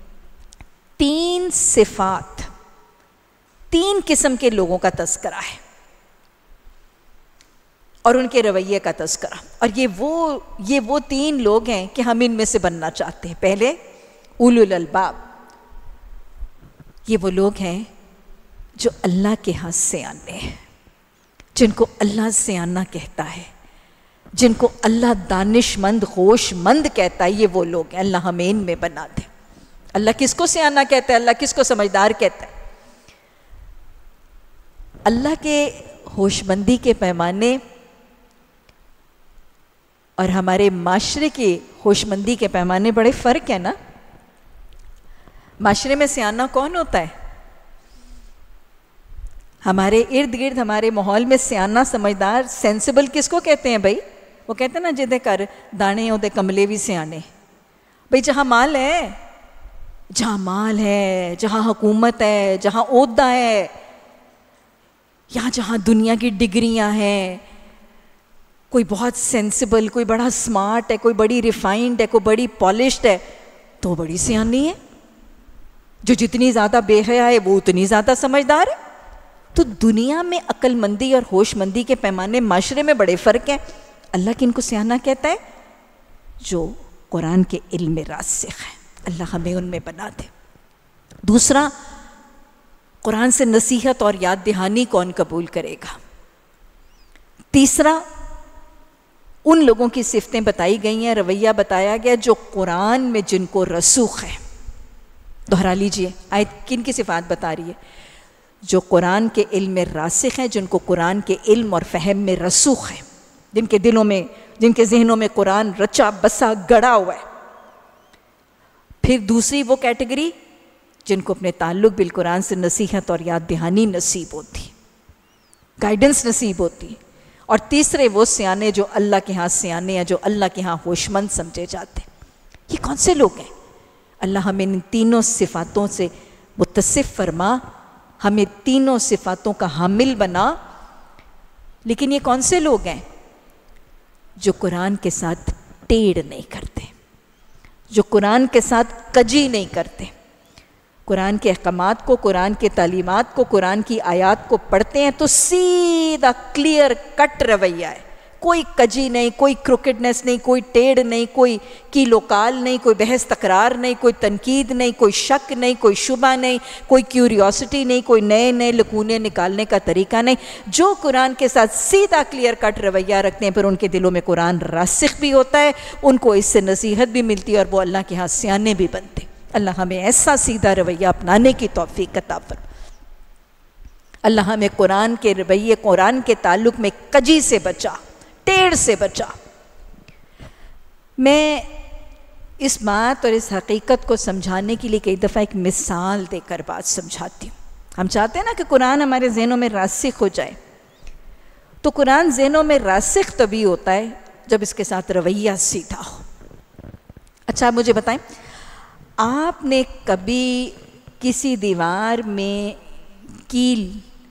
3 صفات، 3 قسم کے لوگوں کا تذکرہ ہے اور ان کے رویے کا تذکرہ، اور یہ وہ 3 لوگ ہیں کہ ہم ان میں سے بننا چاہتے ہیں۔ پہلے اولو الالباب، یہ وہ لوگ ہیں جو اللہ کے ہاں سیانے ہیں، جن کو اللہ سیانہ کہتا ہے، جن کو اللہ دانش مند ہوش مند کہتا ہے، یہ وہ لوگ ہیں۔ اللہ ہمیں ان میں بنا دے۔ اللہ کس کو سیانہ کہتا ہے؟ اللہ کس کو سمجھدار کہتا ہے؟ اللہ کے ہوش مندی کے پیمانے اور ہمارے معاشرے کی ہوش مندی کے پیمانے بڑے فرق ہیں نا۔ معاشرے میں سیانہ کون ہوتا ہے؟ ہمارے ارد گرد ہمارے ماحول میں سیانہ، سمجھدار، سینسیبل کس کو کہتے ہیں بھائی؟ وہ کہتے ہیں نا جدے کر دانے اودے کملے بھی سیانے۔ بھائی جہاں مال ہے، جہاں حکومت ہے، جہاں عہدہ ہے، یا جہاں دنیا کی ڈگریاں ہیں، کوئی بہت سینسیبل، کوئی بڑا سمارٹ ہے، کوئی بڑی ریفائنڈ ہے، کوئی بڑی پالشڈ ہے، تو بڑی سیانی ہے۔ جو جتنی زیادہ بے حیا ہے وہ اتنی زیادہ سمجھدار ہے۔ تو دنیا میں عقل مندی اور ہوش مندی کے پیمانے معاشرے میں بڑے فرق ہیں۔ اللہ کن کو سیانہ کہتا ہے؟ جو قرآن کے علم میں راسخ ہے۔ اللہ ہمیں ان میں بنا دے۔ دوسرا، قرآن سے نصیحت اور یاد دہانی کون قبول کرے گا؟ تیسرا، ان لوگوں کی صفتیں بتائی گئی ہیں، رویہ بتایا گیا جو قرآن میں جن کو رسوخ ہے۔ دہرا لیجئے، آیت کن کی صفات بتا رہی ہے؟ جو قرآن کے علم میں راسخ ہیں، جن کو قرآن کے علم اور فہم میں رسوخ ہے، جن کے دلوں میں، جن کے ذہنوں میں قرآن رچا بسا گڑا ہوا ہے۔ پھر دوسری وہ کیٹیگری جن کو اپنے تعلق بالقرآن سے نصیحت اور یاد دہانی نصیب ہوتی، گائیڈنس نصیب ہوتی۔ اور تیسرے وہ سیانے جو اللہ کے ہاں سیانے ہیں، جو اللہ کے ہاں ہوش مند سمجھے جاتے۔ یہ کون سے لوگ ہیں؟ اللہ ہمیں ان تینوں صفاتوں سے متصف فرما، ہمیں تینوں صفاتوں کا حامل بنا۔ لیکن یہ کون سے لوگ ہیں؟ جو قرآن کے ساتھ ٹیڑھ نہیں کرتے، جو قرآن کے ساتھ کجی نہیں کرتے، قرآن کے احکامات کو، قرآن کے تعلیمات کو، قرآن کی آیات کو پڑھتے ہیں تو سیدھا کلیئر کٹ رویہ ہے، کوئی کجی نہیں، کوئی کروکڈنس نہیں، کوئی ٹیڑھ نہیں، کوئی کیلو کال نہیں، کوئی بحث تکرار نہیں، کوئی تنقید نہیں، کوئی شک نہیں، کوئی شبہ نہیں، کوئی کیوریوسٹی نہیں، کوئی نئے نئے لکونے نکالنے کا طریقہ نہیں۔ جو قرآن کے ساتھ سیدھا کلیئر کٹ رویہ رکھتے ہیں، پھر ان کے دلوں میں قرآن راسخ بھی ہوتا ہے، ان کو اس سے نصیحت بھی ملتی ہے اور وہ اللہ کے ہاں سیانے بھی بنتے۔ اللہ ہمیں ایسا سیدھا رویہ اپنانے کی توفیق عطا فرمائے۔ اللہ ہمیں قرآن کے رویے، قرآن کے تعلق میں کجی سے بچا، ٹیڑھ سے بچا۔ میں اس بات اور اس حقیقت کو سمجھانے کے لیے کئی دفعہ ایک مثال دے کر بات سمجھاتی ہوں۔ ہم چاہتے ہیں نا کہ قرآن ہمارے ذہنوں میں راسخ ہو جائے، تو قرآن ذہنوں میں راسخ تبھی ہوتا ہے جب اس کے ساتھ رویہ سیدھا ہو۔ اچھا آپ مجھے بتائیں، آپ نے کبھی کسی دیوار میں کیل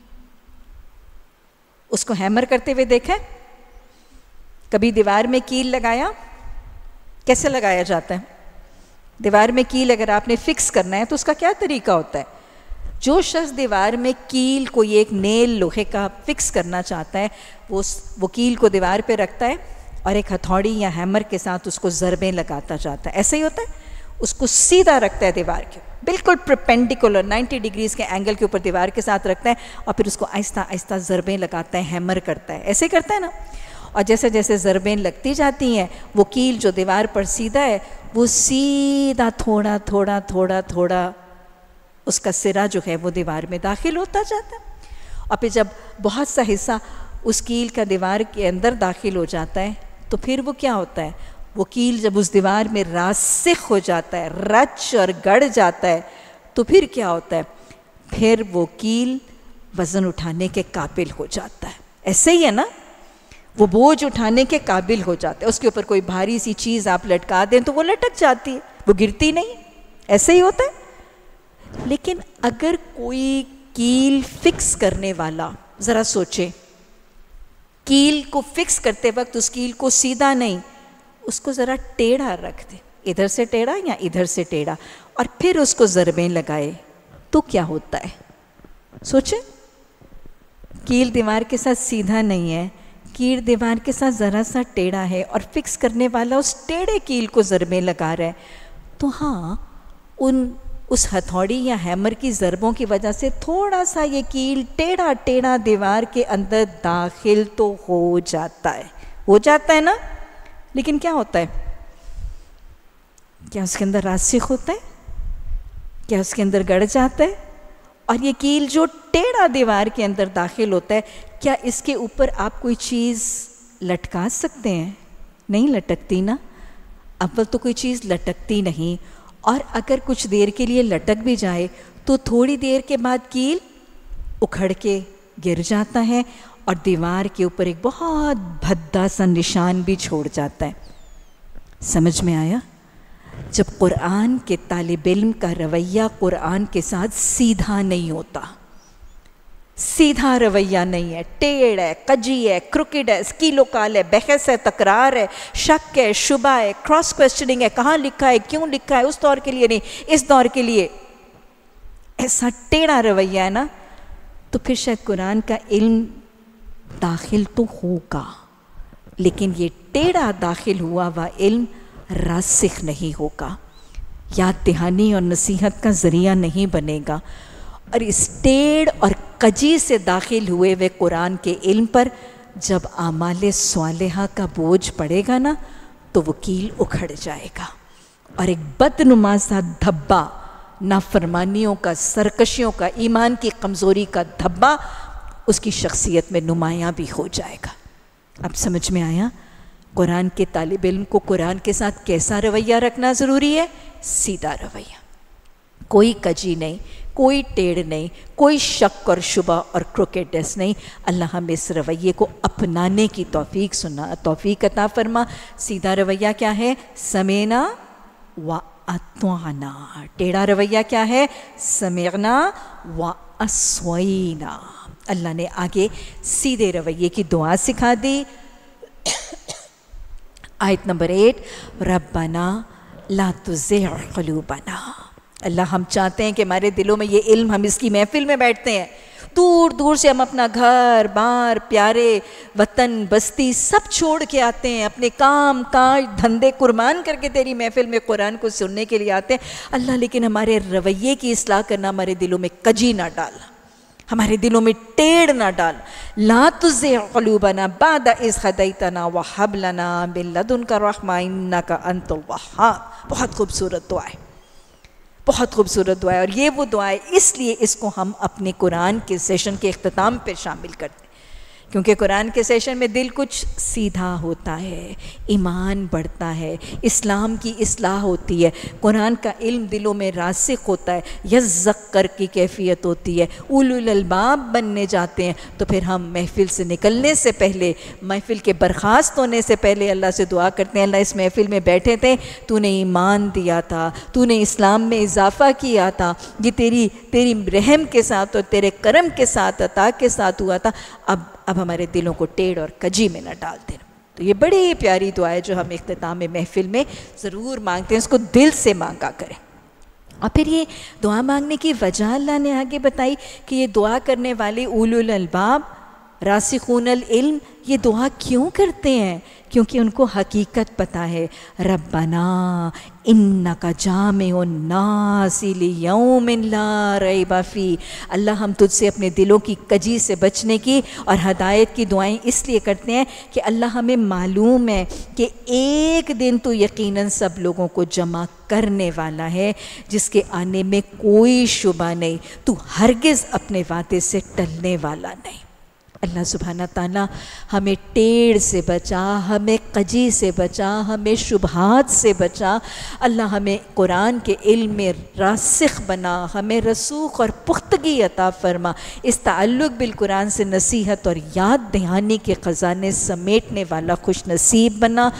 اس کو ہیمر کرتے ہوئے دیکھا ہے؟ کبھی دیوار میں کیل لگایا؟ کیسے لگایا جاتا ہے؟ دیوار میں کیل اگر آپ نے فکس کرنا ہے تو اس کا کیا طریقہ ہوتا ہے؟ جو شخص دیوار میں کیل کوئی ایک نیل لوہے کا فکس کرنا چاہتا ہے، وہ کیل کو دیوار پہ رکھتا ہے اور ایک ہتھوڑی یا ہیمر کے ساتھ اس کو ضربیں لگاتا جاتا ہے۔ ایسا ہی ہوتا ہے، اس کو سیدھا رکھتا ہے دیوار کے، بالکل پرپینڈیکولر 90 ڈگریز کے اینگل کے اوپر دیوار کے ساتھ رکھتا ہے، اور پھر اس کو آہستہ آہستہ ضربیں لگاتا ہے، ہیمر کرتا ہے۔ ایسے کرتا ہے نا؟ اور جیسے جیسے ضربیں لگتی جاتی ہیں، وہ کیل جو دیوار پر سیدھا ہے وہ سیدھا تھوڑا تھوڑا تھوڑا تھوڑا اس کا سرا جو ہے وہ دیوار میں داخل ہوتا جاتا ہے۔ اور پھر جب بہت سا حصہ اس کیل کا دیوار کے اندر داخل ہو جاتا ہے تو پھر وہ کیا ہوتا ہے؟ وہ کیل جب اس دیوار میں راسخ ہو جاتا ہے، رچ اور گڑ جاتا ہے، تو پھر کیا ہوتا ہے؟ پھر وہ کیل وزن اٹھانے کے قابل ہو جاتا ہے۔ ایسے ہی ہے نا، وہ بوجھ اٹھانے کے قابل ہو جاتا ہے۔ اس کے اوپر کوئی بھاری سی چیز آپ لٹکا دیں تو وہ لٹک جاتی ہے، وہ گرتی نہیں۔ ایسے ہی ہوتا ہے۔ لیکن اگر کوئی کیل فکس کرنے والا ذرا سوچے کیل کو فکس کرتے وقت اس کیل کو سیدھا نہیں، اس کو ذرا ٹیڑھا رکھ دے، ادھر سے ٹیڑھا یا ادھر سے ٹیڑھا، اور پھر اس کو ضربیں لگائے تو کیا ہوتا ہے؟ سوچیں، کیل دیوار کے ساتھ سیدھا نہیں ہے، کیل دیوار کے ساتھ ذرا سا ٹیڑھا ہے، اور فکس کرنے والا اس ٹیڑھے کیل کو ضربیں لگا رہا ہے، تو ہاں اس ہتھوڑی یا ہیمر کی ضربوں کی وجہ سے تھوڑا سا یہ کیل ٹیڑھا ٹیڑھا دیوار کے اندر داخل تو ہو جاتا ہے نا، لیکن کیا ہوتا ہے؟ کیا اس کے اندر راسخ ہوتا ہے؟ کیا اس کے اندر گڑ جاتا ہے؟ اور یہ کیل جو ٹیڑھا دیوار کے اندر داخل ہوتا ہے، کیا اس کے اوپر آپ کوئی چیز لٹکا سکتے ہیں؟ نہیں لٹکتی نا، اول تو کوئی چیز لٹکتی نہیں، اور اگر کچھ دیر کے لیے لٹک بھی جائے تو تھوڑی دیر کے بعد کیل اکھڑ کے گر جاتا ہے اور دیوار کے اوپر ایک بہت بھدا سا نشان بھی چھوڑ جاتا ہے۔ سمجھ میں آیا؟ جب قرآن کے طالب علم کا رویہ قرآن کے ساتھ سیدھا نہیں ہوتا، سیدھا رویہ نہیں ہے، ٹیڑھ ہے، کجی ہے، کروکڈ ہے، اسکیل و کال ہے، بحث ہے، تکرار ہے، شک ہے، شبہ ہے، کراس کویسچننگ ہے، کہاں لکھا ہے، کیوں لکھا ہے، اس دور کے لیے نہیں اس دور کے لیے، ایسا ٹیڑھا رویہ ہے نا، تو پھر شاید قرآن کا علم داخل تو ہوگا، لیکن یہ ٹیڑھا داخل ہوا ہوا علم راسخ نہیں ہوگا، یاد دہانی اور نصیحت کا ذریعہ نہیں بنے گا، اور اس ٹیڑھ اور کجی سے داخل ہوئے ہوئے قرآن کے علم پر جب اعمال صالحہ کا بوجھ پڑے گا نا، تو وہ کیل اکھڑ جائے گا، اور ایک بدنما سا دھبا، نافرمانیوں کا، سرکشیوں کا، ایمان کی کمزوری کا دھبا اس کی شخصیت میں نمایاں بھی ہو جائے گا۔ اب سمجھ میں آیا؟ قرآن کے طالب علم کو قرآن کے ساتھ کیسا رویہ رکھنا ضروری ہے؟ سیدھا رویہ، کوئی کجی نہیں، کوئی ٹیڑھ نہیں، کوئی شک اور شبہ اور کروکیڈنس نہیں۔ اللہ ہمیں اس رویے کو اپنانے کی توفیق عطا فرما۔ سیدھا رویہ کیا ہے؟ سمینا و اطعنا۔ ٹیڑھا رویہ کیا ہے؟ سمعنا و عصینا۔ اللہ نے آگے سیدھے رویے کی دعا سکھا دی۔ آیت نمبر 8، ربنا لا تزغ قلوبنا۔ اللہ ہم چاہتے ہیں کہ ہمارے دلوں میں یہ علم، ہم اس کی محفل میں بیٹھتے ہیں، دور دور سے ہم اپنا گھر بار، پیارے وطن، بستی سب چھوڑ کے آتے ہیں، اپنے کام کاج دھندے قربان کر کے تیری محفل میں قرآن کو سننے کے لیے آتے ہیں اللہ، لیکن ہمارے رویے کی اصلاح کرنا، ہمارے دلوں میں کجی نہ ڈالنا، ہمارے دلوں میں ٹیڑھ نہ ڈال۔ لا تزغ قلوبنا بعد اذ ہدیتنا وہب لنا من لدنک رحمۃ انک انت الوہاب۔ بہت خوبصورت دعا ہے، بہت خوبصورت دعا ہے، اور یہ وہ دعا ہے اس لیے اس کو ہم اپنے قرآن کے سیشن کے اختتام پہ شامل کرتے ہیں، کیونکہ قرآن کے سیشن میں دل کچھ سیدھا ہوتا ہے، ایمان بڑھتا ہے، اسلام کی اصلاح ہوتی ہے، قرآن کا علم دلوں میں راسخ ہوتا ہے، یذکر کی کیفیت ہوتی ہے، اولو الالباب بننے جاتے ہیں۔ تو پھر ہم محفل سے نکلنے سے پہلے، محفل کے برخاست ہونے سے پہلے اللہ سے دعا کرتے ہیں، اللہ اس محفل میں بیٹھے تھے، تو نے ایمان دیا تھا، تو نے اسلام میں اضافہ کیا تھا، یہ تیری رحم کے ساتھ اور تیرے کرم کے ساتھ، عطا کے ساتھ ہوا تھا، اب ہمارے دلوں کو ٹیڑھ اور کجی میں نہ ڈال دینا۔ تو یہ بڑی پیاری دعا ہے جو ہم اختتام محفل میں ضرور مانگتے ہیں، اس کو دل سے مانگا کریں۔ اور پھر یہ دعا مانگنے کی وجہ اللہ نے آگے بتائی کہ یہ دعا کرنے والے اولو الالباب، راسخون العلم، یہ دعا کیوں کرتے ہیں؟ کیونکہ ان کو حقیقت پتہ ہے، ربنا انک جامع الناس لیوم لا ریب فیہ۔ اللہ ہم تجھ سے اپنے دلوں کی کجی سے بچنے کی اور ہدایت کی دعائیں اس لیے کرتے ہیں کہ اللہ ہمیں معلوم ہے کہ ایک دن تو یقیناً سب لوگوں کو جمع کرنے والا ہے، جس کے آنے میں کوئی شبہ نہیں، تو ہرگز اپنے وعدے سے ٹلنے والا نہیں۔ اللہ سبحانہ تعالیٰ ہمیں ٹیڑھ سے بچا، ہمیں کجی سے بچا، ہمیں شبہات سے بچا، اللہ ہمیں قرآن کے علم میں راسخ بنا، ہمیں رسوخ اور پختگی عطا فرما، اس تعلق بالقرآن سے نصیحت اور یاد دہانی کے خزانے سمیٹنے والا خوش نصیب بنا۔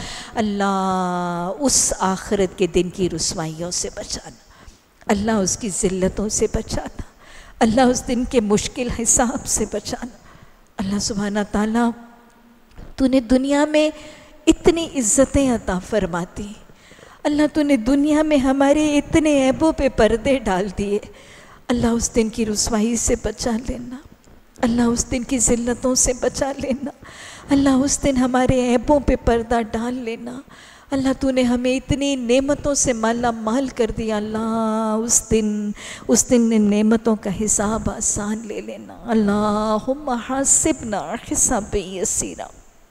اللہ اس آخرت کے دن کی رسوائیوں سے بچانا، اللہ اس کی ذلتوں سے بچانا، اللہ اس دن کے مشکل حساب سے بچانا۔ اللہ سبحانہ تعالیٰ تو نے دنیا میں اتنی عزتیں عطا فرماتی، اللہ تو نے دنیا میں ہمارے اتنے عیبوں پہ پردے ڈال دیے، اللہ اس دن کی رسوائی سے بچا لینا، اللہ اس دن کی ذلتوں سے بچا لینا، اللہ اس دن ہمارے عیبوں پہ پردہ ڈال لینا، اللہ تو نے ہمیں اتنی نعمتوں سے مالا مال کر دیا، اللہ اس دن ان نعمتوں کا حساب آسان لے لینا، اللہم حاسبنا حسابا یسیرا۔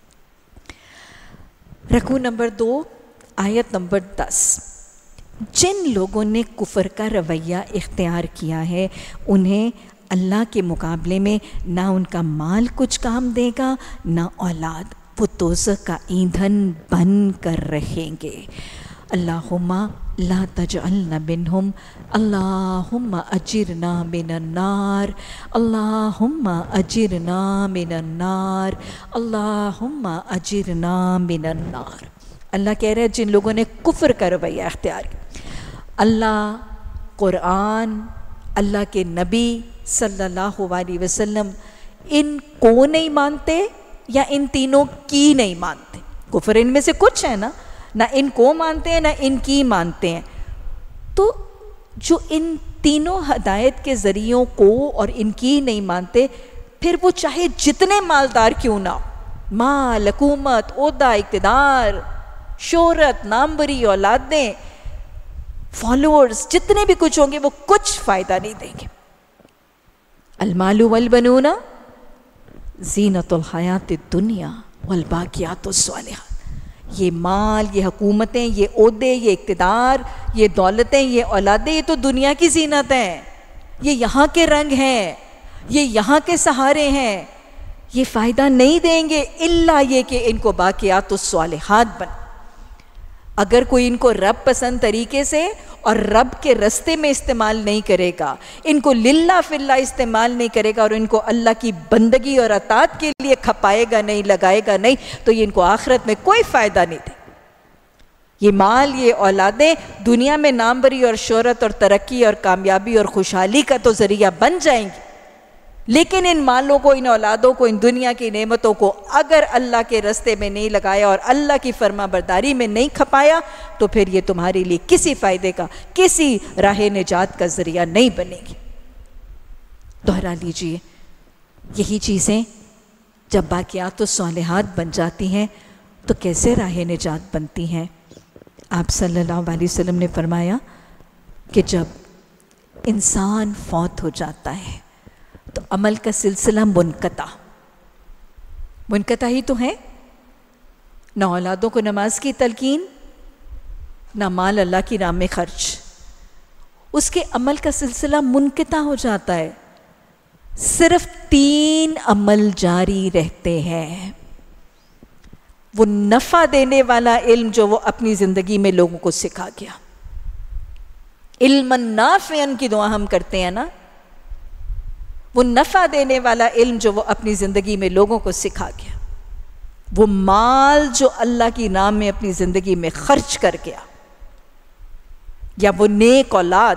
رکوع نمبر 2 آیت نمبر 10۔ جن لوگوں نے کفر کا رویہ اختیار کیا ہے انہیں اللہ کے مقابلے میں نہ ان کا مال کچھ کام دے گا نہ اولاد، وہ دوزخ کا ایندھن بن کر رہیں گے۔ اللہم لا تجعلنا منہم، اللہم اجرنا من النار، اللہم اجرنا من النار، اللہم اجرنا من النار۔ اللہ کہہ رہے ہیں جن لوگوں نے کفر کا رویہ اختیار کیا، اللہ، قرآن، اللہ کے نبی صلی اللہ علیہ وسلم، ان کو نہیں مانتے یا ان تینوں کی نہیں مانتے؟ کفر ان میں سے کچھ ہے نا، نہ ان کو مانتے ہیں نہ ان کی مانتے ہیں، تو جو ان تینوں ہدایت کے ذریعوں کو اور ان کی نہیں مانتے، پھر وہ چاہے جتنے مالدار کیوں نہ ہو، مال، حکومت، عہدہ، اقتدار، شہرت، ناموری، اولادیں، فالوورز، جتنے بھی کچھ ہوں گے وہ کچھ فائدہ نہیں دیں گے۔ المال والبنون زینت الحیات الدنیا والباقیات الصالحات۔ یہ مال، یہ حکومتیں، یہ عہدے، یہ اقتدار، یہ دولتیں، یہ اولادیں، یہ تو دنیا کی زینت ہیں، یہ یہاں کے رنگ ہیں، یہ یہاں کے سہارے ہیں، یہ فائدہ نہیں دیں گے الا یہ کہ ان کو باقیات الصالحات بن۔ اگر کوئی ان کو رب پسند طریقے سے اور رب کے رستے میں استعمال نہیں کرے گا، ان کو للہ فی اللہ استعمال نہیں کرے گا اور ان کو اللہ کی بندگی اور اطاعت کے لیے کھپائے گا نہیں، لگائے گا نہیں، تو یہ ان کو آخرت میں کوئی فائدہ نہیں دے۔ یہ مال، یہ اولادیں دنیا میں ناموری اور شہرت اور ترقی اور کامیابی اور خوشحالی کا تو ذریعہ بن جائیں گی، لیکن ان مالوں کو، ان اولادوں کو، ان دنیا کی نعمتوں کو اگر اللہ کے رستے میں نہیں لگایا اور اللہ کی فرما برداری میں نہیں کھپایا تو پھر یہ تمہارے لیے کسی فائدے کا، کسی راہ نجات کا ذریعہ نہیں بنے گی۔ دوہرا لیجئے، یہی چیزیں جب باقیات الصالحات بن جاتی ہیں تو کیسے راہ نجات بنتی ہیں؟ آپ صلی اللہ علیہ وسلم نے فرمایا کہ جب انسان فوت ہو جاتا ہے تو عمل کا سلسلہ منقطع ہی تو ہے، نہ اولادوں کو نماز کی تلقین، نہ مال اللہ کی راہ میں خرچ، اس کے عمل کا سلسلہ منقطع ہو جاتا ہے، صرف 3 عمل جاری رہتے ہیں۔ وہ نفع دینے والا علم جو وہ اپنی زندگی میں لوگوں کو سکھا گیا، علما نافعا کی دعا ہم کرتے ہیں نا، وہ نفع دینے والا علم جو وہ اپنی زندگی میں لوگوں کو سکھا گیا، وہ مال جو اللہ کی نام میں اپنی زندگی میں خرچ کر گیا، یا وہ نیک اولاد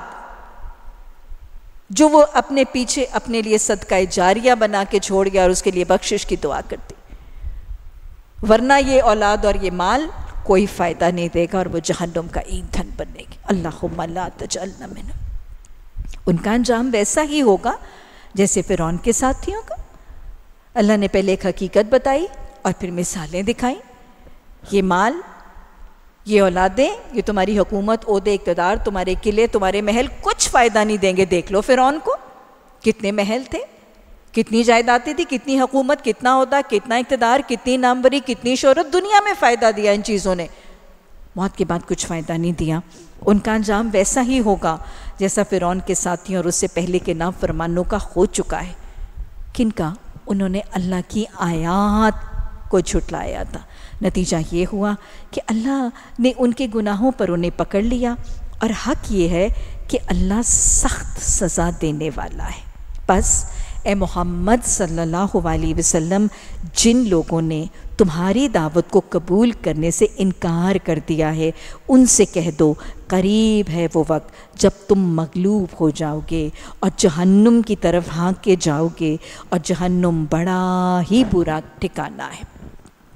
جو وہ اپنے پیچھے اپنے لیے صدقہ جاریہ بنا کے چھوڑ گیا اور اس کے لیے بخشش کی دعا کرتی، ورنہ یہ اولاد اور یہ مال کوئی فائدہ نہیں دے گا اور وہ جہنم کا ایندھن بنے گی۔ اللہم لا تجعلنا منہم۔ ان کا انجام ویسا ہی ہوگا جیسے فرعون کے ساتھیوں کا۔ اللہ نے پہلے ایک حقیقت بتائی اور پھر مثالیں دکھائیں۔ یہ مال، یہ اولادیں، یہ تمہاری حکومت، عہدے، اقتدار، تمہارے قلعے، تمہارے محل کچھ فائدہ نہیں دیں گے۔ دیکھ لو فرعون کو، کتنے محل تھے، کتنی جائیدادیں تھی، کتنی حکومت، کتنا عہدہ، کتنا اقتدار، کتنی ناموری، کتنی شہرت، دنیا میں فائدہ دیا ان چیزوں نے، موت کے بعد کچھ فائدہ نہیں دیا۔ ان کا انجام ویسا ہی ہوگا جیسا فرعون کے ساتھیوں اور اس سے پہلے کے نافرمانوں کا ہو چکا ہے۔ کن کا؟ انہوں نے اللہ کی آیات کو جھٹلایا تھا۔ نتیجہ یہ ہوا کہ اللہ نے ان کے گناہوں پر انہیں پکڑ لیا، اور حق یہ ہے کہ اللہ سخت سزا دینے والا ہے۔ بس اے محمد صلی اللہ علیہ وسلم، جن لوگوں نے تمہاری دعوت کو قبول کرنے سے انکار کر دیا ہے ان سے کہہ دو، قریب ہے وہ وقت جب تم مغلوب ہو جاؤ گے اور جہنم کی طرف ہانکے جاؤ گے، اور جہنم بڑا ہی برا ٹھکانہ ہے۔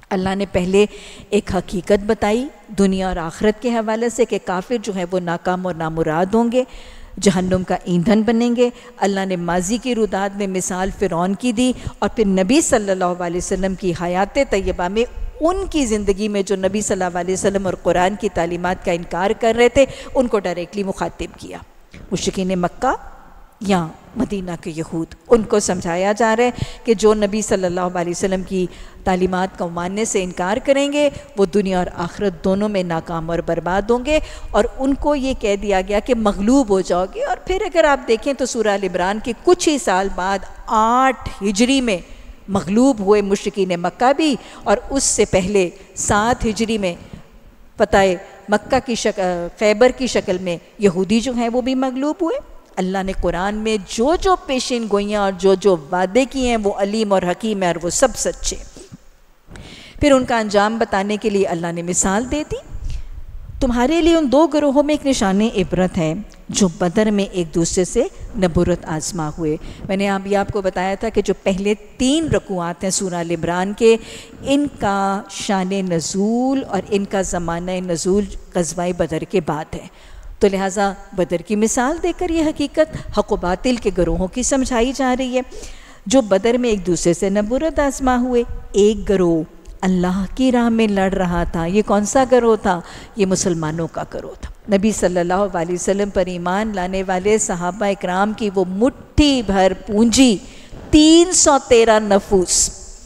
اللہ نے پہلے ایک حقیقت بتائی دنیا اور آخرت کے حوالے سے کہ کافر جو ہے وہ ناکام اور نامراد ہوں گے، جہنم کا ایندھن بنیں گے۔ اللہ نے ماضی کی روداد میں مثال فرعون کی دی، اور پھر نبی صلی اللہ علیہ وسلم کی حیات طیبہ میں ان کی زندگی میں جو نبی صلی اللہ علیہ وسلم اور قرآن کی تعلیمات کا انکار کر رہے تھے ان کو ڈائریکٹلی مخاطب کیا۔ مشرکین مکہ یا مدینہ کے یہود، ان کو سمجھایا جا رہا ہے کہ جو نبی صلی اللہ علیہ وسلم کی تعلیمات کو ماننے سے انکار کریں گے وہ دنیا اور آخرت دونوں میں ناکام اور برباد ہوں گے، اور ان کو یہ کہہ دیا گیا کہ مغلوب ہو جاؤ گے۔ اور پھر اگر آپ دیکھیں تو سورہ ال عمران کے کچھ ہی سال بعد 8 ہجری میں مغلوب ہوئے مشرکین مکہ بھی، اور اس سے پہلے 7 ہجری میں فتح مکہ کی خیبر کی شکل میں یہودی جو ہیں وہ بھی مغلوب ہوئے۔ اللہ نے قرآن میں جو پیشین گوئیاں اور جو وعدے کیے ہیں وہ علیم اور حکیم ہے، اور وہ سب سچے۔ پھر ان کا انجام بتانے کے لیے اللہ نے مثال دے دی، تمہارے لیے ان 2 گروہوں میں ایک نشان عبرت ہے جو بدر میں ایک دوسرے سے نبرت آزما ہوئے۔ میں نے ابھی آپ کو بتایا تھا کہ جو پہلے 3 رکوعات ہیں سورہ ال عمران کے، ان کا شان نزول اور ان کا زمانہ نزول غزوہ بدر کے بعد ہے، تو لہٰذا بدر کی مثال دے کر یہ حقیقت حق و باطل کے گروہوں کی سمجھائی جا رہی ہے۔ جو بدر میں ایک دوسرے سے نبرت آزما ہوئے، ایک گروہ اللہ کی راہ میں لڑ رہا تھا۔ یہ کون سا گروہ تھا؟ یہ مسلمانوں کا گروہ تھا۔ نبی صلی اللہ علیہ وسلم پر ایمان لانے والے صحابہ اکرام کی وہ مٹھی بھر پونجی 313 نفوس،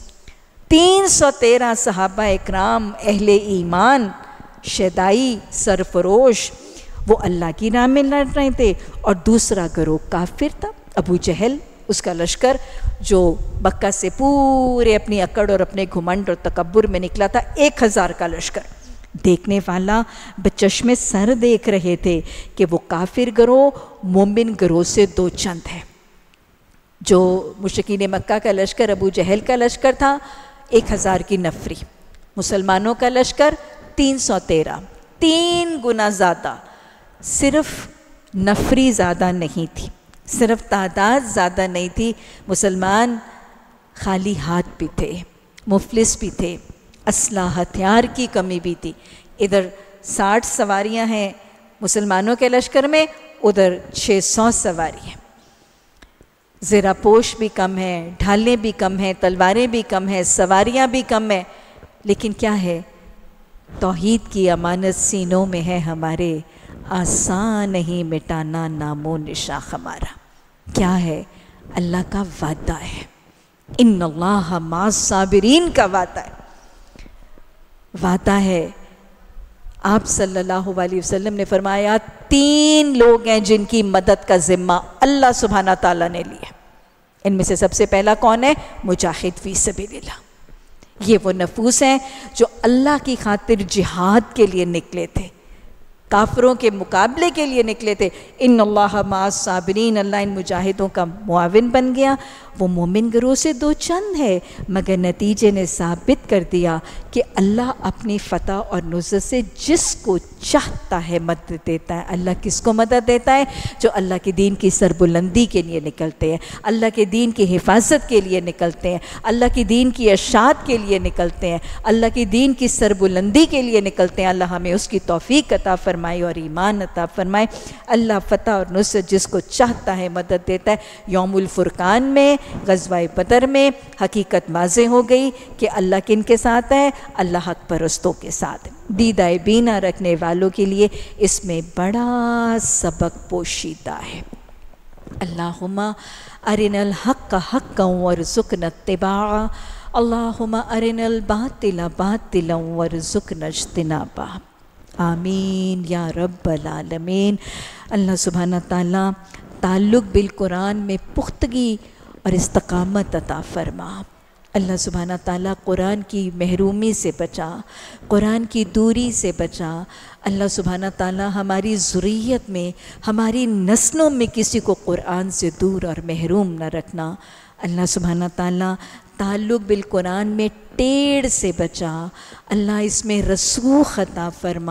313 صحابہ اکرام اہل ایمان، شیدائی، سرفروش، وہ اللہ کی راہ میں لڑ رہے تھے، اور دوسرا گروہ کافر تھا، ابو جہل، اس کا لشکر جو مکہ سے پورے اپنی اکڑ اور اپنے گھمنڈ اور تکبر میں نکلا تھا، 1000 کا لشکر۔ دیکھنے والا بچشم سر دیکھ رہے تھے کہ وہ کافر گروہ مومن گروہ سے 2 چند ہے۔ جو مشرکین مکہ کا لشکر ابو جہل کا لشکر تھا 1000 کی نفری، مسلمانوں کا لشکر 313، 3 گنا زیادہ۔ صرف نفری زیادہ نہیں تھی، صرف تعداد زیادہ نہیں تھی، مسلمان خالی ہاتھ بھی تھے، مفلس بھی تھے، اسلحہ ہتھیار کی کمی بھی تھی۔ ادھر 60 سواریاں ہیں مسلمانوں کے لشکر میں، ادھر 600 سواری ہیں، زیرہ پوش بھی کم ہیں، ڈھالیں بھی کم ہیں، تلواریں بھی کم ہیں، سواریاں بھی کم ہیں، لیکن کیا ہے؟ توحید کی امانت سینوں میں ہے ہمارے، آسان نہیں مٹانا نام و نشاں ہمارا۔ کیا ہے؟ اللہ کا وعدہ ہے، ان اللہ مع الصابرین کا وعدہ ہے، وعدہ ہے۔ آپ صلی اللہ علیہ وسلم نے فرمایا 3 لوگ ہیں جن کی مدد کا ذمہ اللہ سبحانہ تعالیٰ نے لیا، ان میں سے سب سے پہلا کون ہے؟ مجاہد فی سبیل اللہ۔ یہ وہ نفوس ہیں جو اللہ کی خاطر جہاد کے لیے نکلے تھے، کافروں کے مقابلے کے لیے نکلے تھے۔ ان اللہ مع الصابرین، اللہ ان مجاہدوں کا معاون بن گیا۔ وہ مومن گروہ سے 2 چند ہے، مگر نتیجے نے ثابت کر دیا کہ اللہ اپنی فتح اور نصرت سے جس کو چاہتا ہے مدد دیتا ہے۔ اللہ کس کو مدد دیتا ہے؟ جو اللہ کے دین کی سربلندی کے لیے نکلتے ہیں، اللہ کے دین کی حفاظت کے لیے نکلتے ہیں، اللہ کے دین کی اشاعت کے لیے نکلتے ہیں، اللہ کے دین کی سربلندی کے لیے نکلتے ہیں۔ اللہ ہمیں اس کی توفیق عطا فرمائے اور ایمان عطا فرمائے۔ اللہ فتح اور نصرت جس کو چاہتا ہے مدد دیتا ہے۔ یوم الفرقان میں، غزوہ بدر میں حقیقت واضح ہو گئی کہ اللہ کن کے ساتھ ہے؟ اللہ حق پرستوں کے ساتھ۔ دیدہ بینا رکھنے والوں کے لیے اس میں بڑا سبق پوشیدہ ہے۔ اللہم ارنا الحق حقا وارزقنا اتباعہ، اللہم ارنا الباطل باطلا وارزقنا اجتنابہ۔ آمین یا رب العالمین۔ اللہ سبحانہ تعالیٰ تعلق بالقرآن میں پختگی اور استقامت عطا فرما۔ اللہ سبحانہ تعالیٰ قرآن کی محرومی سے بچا، قرآن کی دوری سے بچا۔ اللہ سبحانہ تعالیٰ ہماری ذریت میں، ہماری نسلوں میں کسی کو قرآن سے دور اور محروم نہ رکھنا۔ اللہ سبحانہ تعالیٰ تعلق بالقرآن میں ٹیڑھ سے بچا، اللہ اس میں رسوخ عطا فرما۔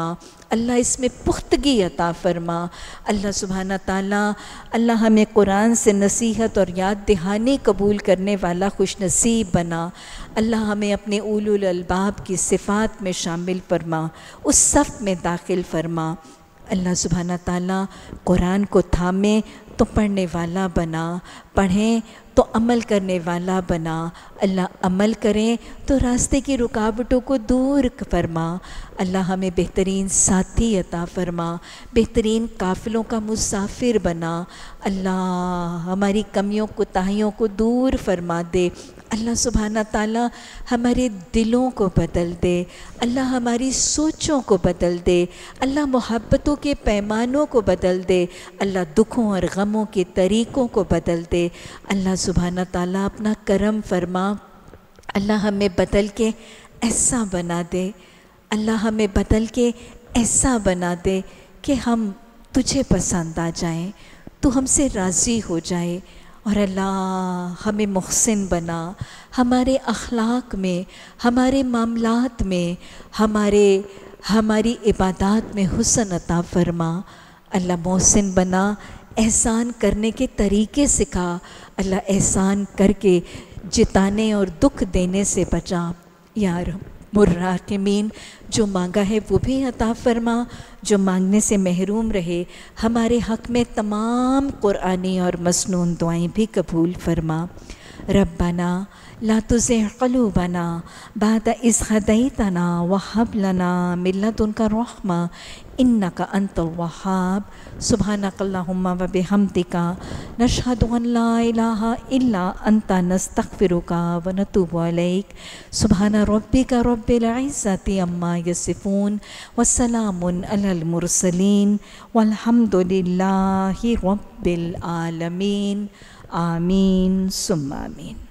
اللہ اس میں پختگی عطا فرما۔ اللہ سبحانہ تعالیٰ اللہ ہمیں قرآن سے نصیحت اور یاد دہانی قبول کرنے والا خوش نصیب بنا۔ اللہ ہمیں اپنے اولو الالباب کی صفات میں شامل فرما، اس صف میں داخل فرما۔ اللہ سبحانہ تعالیٰ قرآن کو تھامے تو پڑھنے والا بنا، پڑھیں تو عمل کرنے والا بنا۔ اللہ عمل کریں تو راستے کی رکاوٹوں کو دور فرما۔ اللہ ہمیں بہترین ساتھی عطا فرما، بہترین قافلوں کا مسافر بنا۔ اللہ ہماری کمیوں کوتاہیوں کو دور فرما دے۔ اللہ سبحانہ تعالیٰ ہمارے دلوں کو بدل دے، اللہ ہماری سوچوں کو بدل دے، اللہ محبتوں کے پیمانوں کو بدل دے، اللہ دکھوں اور غموں کے طریقوں کو بدل دے۔ اللہ سبحانہ تعالیٰ اپنا کرم فرما، اللہ ہمیں بدل کے ایسا بنا دے، اللہ ہمیں بدل کے ایسا بنا دے کہ ہم تجھے پسند آ جائیں، تو ہم سے راضی ہو جائے۔ اور اللہ ہمیں محسن بنا، ہمارے اخلاق میں، ہمارے معاملات میں، ہماری عبادات میں حسن عطا فرما۔ اللہ محسن بنا، احسان کرنے کے طریقے سکھا، اللہ احسان کر کے جتانے اور دکھ دینے سے بچا۔ یا رب الراحمین، جو مانگا ہے وہ بھی عطا فرما، جو مانگنے سے محروم رہے ہمارے حق میں تمام قرآنی اور مسنون دعائیں بھی قبول فرما۔ ربنا لا تزغ قلوبنا بعد إذ هديتنا وهب لنا من لدنك رحمة إنك أنت الوهاب۔ سبحانك اللهم وبحمدك نشهد أن لا إله إلا أنت نستغفرك ونتوب إليك۔ سبحان ربك رب العزة عما يصفون وسلام على المرسلين والحمد لله رب العالمين۔ آمین ثم آمین۔